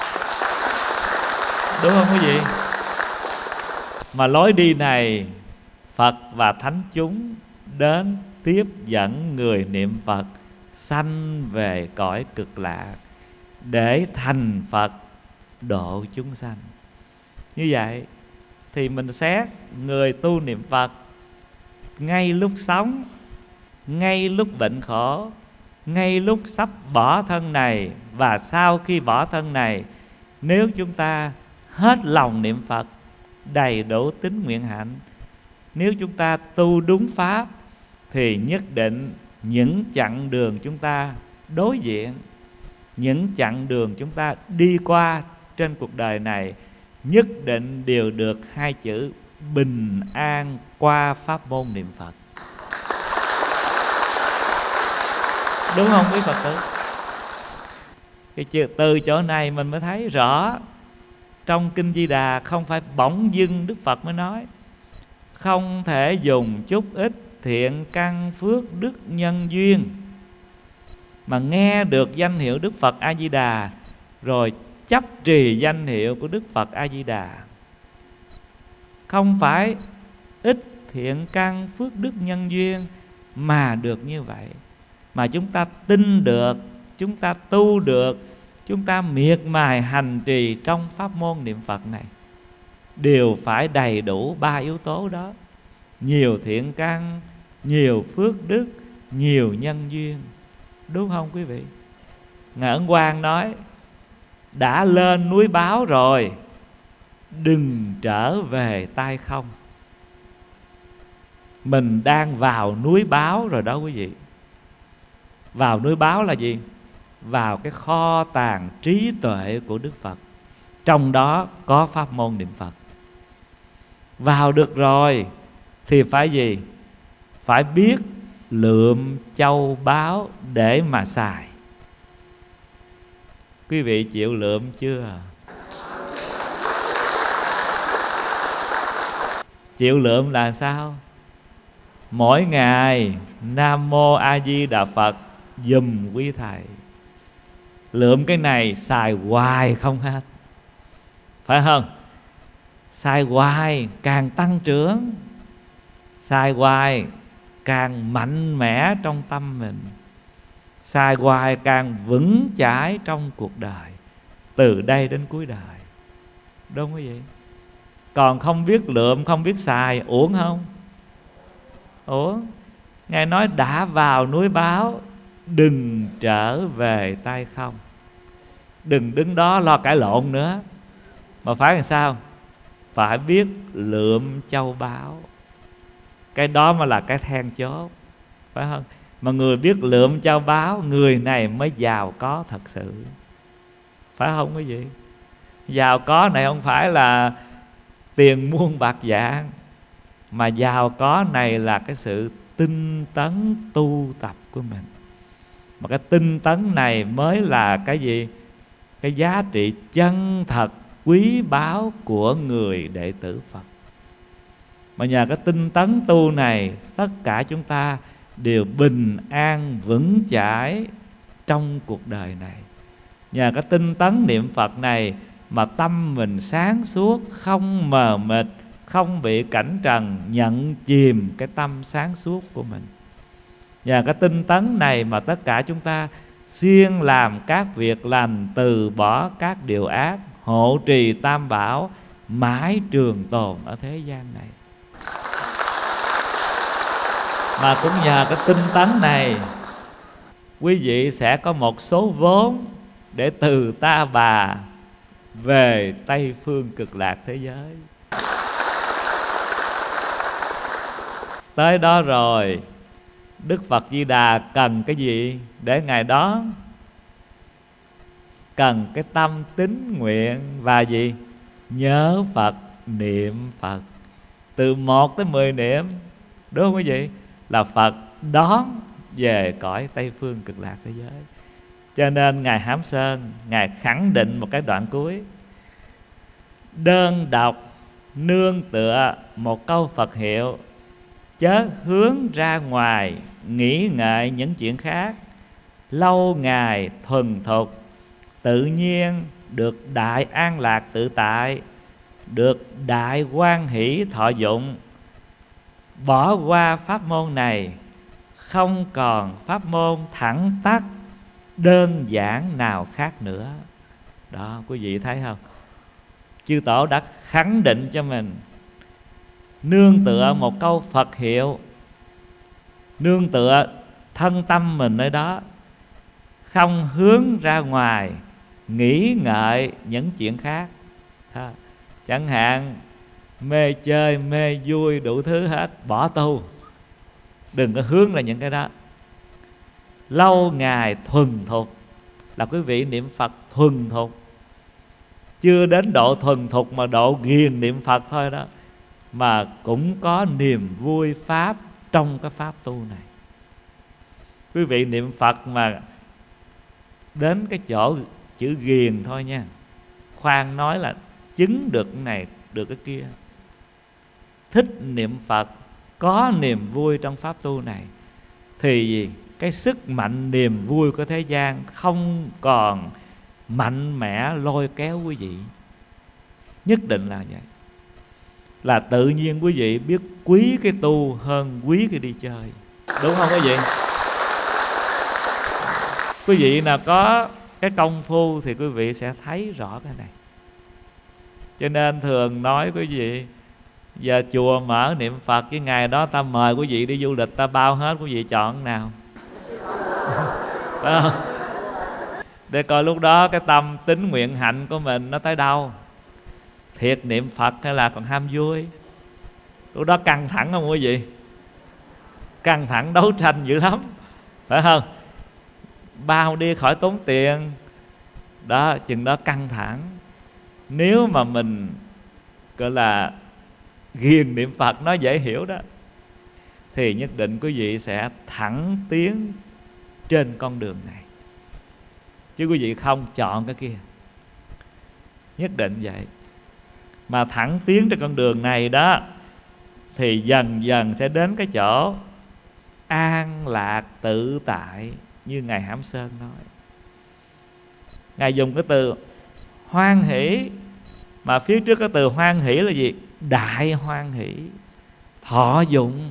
Đúng không quý vị? Mà lối đi này Phật và thánh chúng đến tiếp dẫn người niệm Phật sanh về cõi cực lạc để thành Phật độ chúng sanh. Như vậy thì mình xét người tu niệm Phật ngay lúc sống, ngay lúc bệnh khổ, ngay lúc sắp bỏ thân này và sau khi bỏ thân này, nếu chúng ta hết lòng niệm Phật, đầy đủ tín nguyện hạnh, nếu chúng ta tu đúng pháp, thì nhất định những chặng đường chúng ta đối diện, những chặng đường chúng ta đi qua trên cuộc đời này, nhất định đều được hai chữ bình an qua pháp môn niệm Phật. Đúng không quý Phật tử? Từ chỗ này mình mới thấy rõ, trong Kinh Di Đà không phải bỗng dưng Đức Phật mới nói không thể dùng chút ít thiện căn phước đức nhân duyên mà nghe được danh hiệu Đức Phật A Di Đà rồi chấp trì danh hiệu của Đức Phật A Di Đà. Không phải ít thiện căn phước đức nhân duyên mà được như vậy, mà chúng ta tin được, chúng ta tu được, chúng ta miệt mài hành trì trong pháp môn niệm Phật này, đều phải đầy đủ ba yếu tố đó: nhiều thiện căn, nhiều phước đức, nhiều nhân duyên. Đúng không quý vị? Ngài Ấn Quang nói đã lên núi Báo rồi, đừng trở về tay không. Mình đang vào núi Báo rồi đó quý vị. Vào núi Báo là gì? Vào cái kho tàng trí tuệ của Đức Phật, trong đó có pháp môn niệm Phật. Vào được rồi thì phải gì? Phải biết lượm châu báu để mà xài. Quý vị chịu lượm chưa? Chịu lượm là sao? Mỗi ngày Nam Mô A Di Đà Phật giùm quý thầy. Lượm cái này xài hoài không hết, phải không? Xài hoài càng tăng trưởng, xài hoài càng mạnh mẽ trong tâm mình, xài hoài càng vững chãi trong cuộc đời, từ đây đến cuối đời. Đúng không quý vị? Còn không biết lượm, không biết xài, uổng không? Uổng. Ngài nói đã vào núi Báo, đừng trở về tay không. Đừng đứng đó lo cãi lộn nữa, mà phải làm sao? Phải biết lượm châu báu. Cái đó mà là cái then chốt, phải không? Mà người biết lượm châu báu, người này mới giàu có thật sự, phải không quý vị? Giàu có này không phải là tiền muôn bạc vàng, mà giàu có này là cái sự tinh tấn tu tập của mình. Mà cái tinh tấn này mới là cái gì? Cái giá trị chân thật quý báu của người đệ tử Phật. Mà nhờ cái tinh tấn tu này, tất cả chúng ta đều bình an vững chãi trong cuộc đời này. Nhờ cái tinh tấn niệm Phật này mà tâm mình sáng suốt, không mờ mịt, không bị cảnh trần nhận chìm cái tâm sáng suốt của mình. Nhờ cái tinh tấn này mà tất cả chúng ta siêng làm các việc lành, từ bỏ các điều ác, hộ trì tam bảo, mãi trường tồn ở thế gian này. Mà cũng nhờ cái tinh tấn này, quý vị sẽ có một số vốn để từ Ta Bà về Tây Phương Cực Lạc thế giới. Tới đó rồi, Đức Phật Di Đà cần cái gì để Ngài đón? Cần cái tâm tín nguyện và gì? Nhớ Phật, niệm Phật. Từ 1 tới 10 niệm, đúng không quý vị? Là Phật đón về cõi Tây Phương Cực Lạc thế giới. Cho nên Ngài Hám Sơn, Ngài khẳng định một cái đoạn cuối đơn độc nương tựa một câu Phật hiệu, chớ hướng ra ngoài nghĩ ngợi những chuyện khác. Lâu ngày thuần thục, tự nhiên được đại an lạc tự tại, được đại hoan hỷ thọ dụng. Bỏ qua pháp môn này, không còn pháp môn thẳng tắc đơn giản nào khác nữa. Đó, quý vị thấy không? Chư Tổ đã khẳng định cho mình, nương tựa một câu Phật hiệu, nương tựa thân tâm mình nơi đó, không hướng ra ngoài nghĩ ngợi những chuyện khác. Chẳng hạn mê chơi, mê vui, đủ thứ hết, bỏ tu. Đừng có hướng là những cái đó. Lâu ngày thuần thục, là quý vị niệm Phật thuần thục, chưa đến độ thuần thục mà độ ghiền niệm Phật thôi đó, mà cũng có niềm vui Pháp trong cái Pháp tu này. Quý vị niệm Phật mà đến cái chỗ chữ ghiền thôi nha, khoan nói là chứng được cái này, được cái kia. Thích niệm Phật, có niềm vui trong Pháp tu này, thì cái sức mạnh niềm vui của thế gian không còn mạnh mẽ lôi kéo quý vị. Nhất định là vậy. Là tự nhiên quý vị biết quý cái tu hơn quý cái đi chơi. Đúng không quý vị? Quý vị nào có cái công phu thì quý vị sẽ thấy rõ cái này. Cho nên thường nói quý vị, giờ chùa mở niệm Phật, cái ngày đó ta mời quý vị đi du lịch, ta bao hết, quý vị chọn cái nào? Phải không? Để coi lúc đó cái tâm tín nguyện hạnh của mình nó tới đâu. Thiệt niệm Phật hay là còn ham vui? Lúc đó căng thẳng không quý vị? Căng thẳng đấu tranh dữ lắm, phải không? Bao đi khỏi tốn tiền. Đó, chừng đó căng thẳng. Nếu mà mình gọi là ghiền niệm Phật, nó dễ hiểu đó, thì nhất định quý vị sẽ thẳng tiến trên con đường này. Chứ quý vị không chọn cái kia. Nhất định vậy. Mà thẳng tiến trên con đường này đó, thì dần dần sẽ đến cái chỗ an lạc tự tại, như Ngài Hãm Sơn nói. Ngài dùng cái từ hoan hỷ, mà phía trước cái từ hoan hỷ là gì? Đại hoan hỷ, thọ dụng.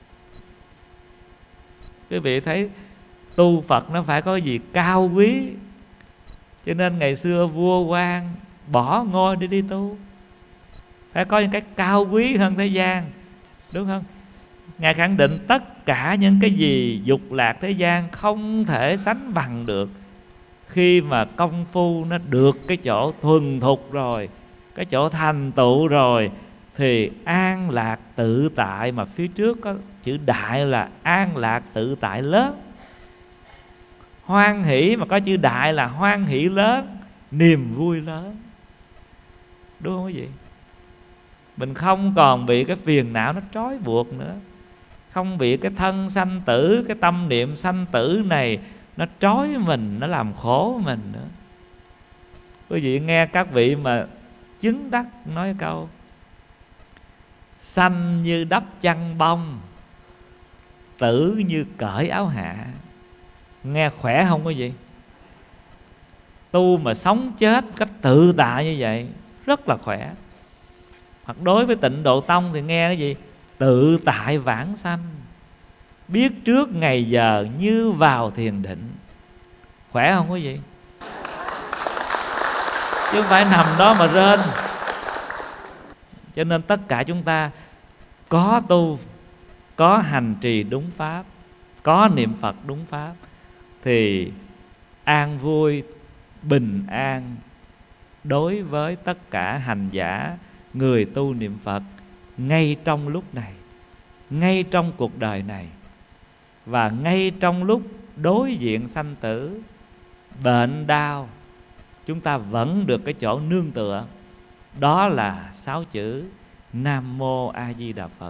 Quý vị thấy tu Phật nó phải có gì cao quý. Cho nên ngày xưa vua quan bỏ ngôi để đi tu, phải có những cái cao quý hơn thế gian, đúng không? Ngài khẳng định tất cả những cái gì dục lạc thế gian không thể sánh bằng được. Khi mà công phu nó được cái chỗ thuần thục rồi, cái chỗ thành tựu rồi, thì an lạc tự tại, mà phía trước có chữ đại là an lạc tự tại lớn. Hoan hỷ mà có chữ đại là hoan hỷ lớn, niềm vui lớn. Đúng không quý vị? Mình không còn bị cái phiền não nó trói buộc nữa, không bị cái thân sanh tử, cái tâm niệm sanh tử này nó trói mình, nó làm khổ mình nữa. Quý vị nghe các vị mà chứng đắc nói câu sanh như đắp chăn bông, tử như cởi áo hạ. Nghe khỏe không quý vị? Tu mà sống chết cách tự tại như vậy rất là khỏe. Hoặc đối với Tịnh Độ Tông thì nghe cái gì? Tự tại vãng sanh, biết trước ngày giờ như vào thiền định. Khỏe không quý vị? Chứ không phải nằm đó mà rên. Cho nên tất cả chúng ta có tu, có hành trì đúng pháp, có niệm Phật đúng pháp, thì an vui, bình an đối với tất cả hành giả, người tu niệm Phật ngay trong lúc này, ngay trong cuộc đời này, và ngay trong lúc đối diện sanh tử, bệnh đau, chúng ta vẫn được cái chỗ nương tựa. Đó là 6 chữ Nam Mô A Di Đà Phật.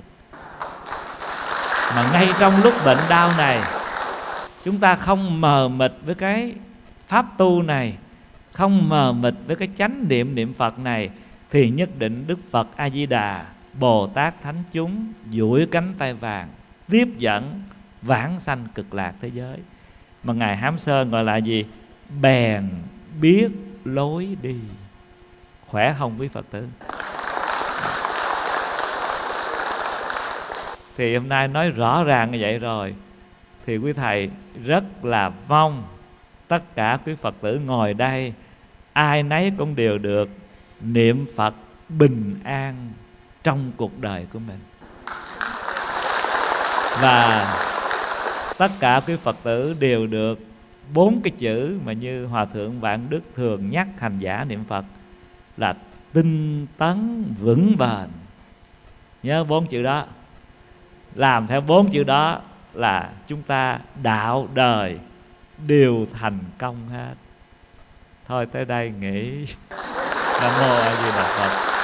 Mà ngay trong lúc bệnh đau này, chúng ta không mờ mịt với cái pháp tu này, không mờ mịt với cái chánh niệm niệm Phật này, thì nhất định Đức Phật A Di Đà, Bồ Tát thánh chúng duỗi cánh tay vàng tiếp dẫn vãng sanh cực lạc thế giới. Mà ngài Hám Sơn gọi là gì? Bèn biết lối đi. Khỏe không quý Phật tử? Thì hôm nay nói rõ ràng như vậy rồi, thì quý thầy rất là mong tất cả quý Phật tử ngồi đây ai nấy cũng đều được niệm Phật bình an trong cuộc đời của mình. Và tất cả quý Phật tử đều được 4 cái chữ mà như Hòa Thượng Vạn Đức thường nhắc hành giả niệm Phật là tinh tấn vững bền. Nhớ 4 chữ đó, làm theo 4 chữ đó là chúng ta đạo đời đều thành công hết. Thôi tới đây nghỉ. Nam mô A Di Đà Phật.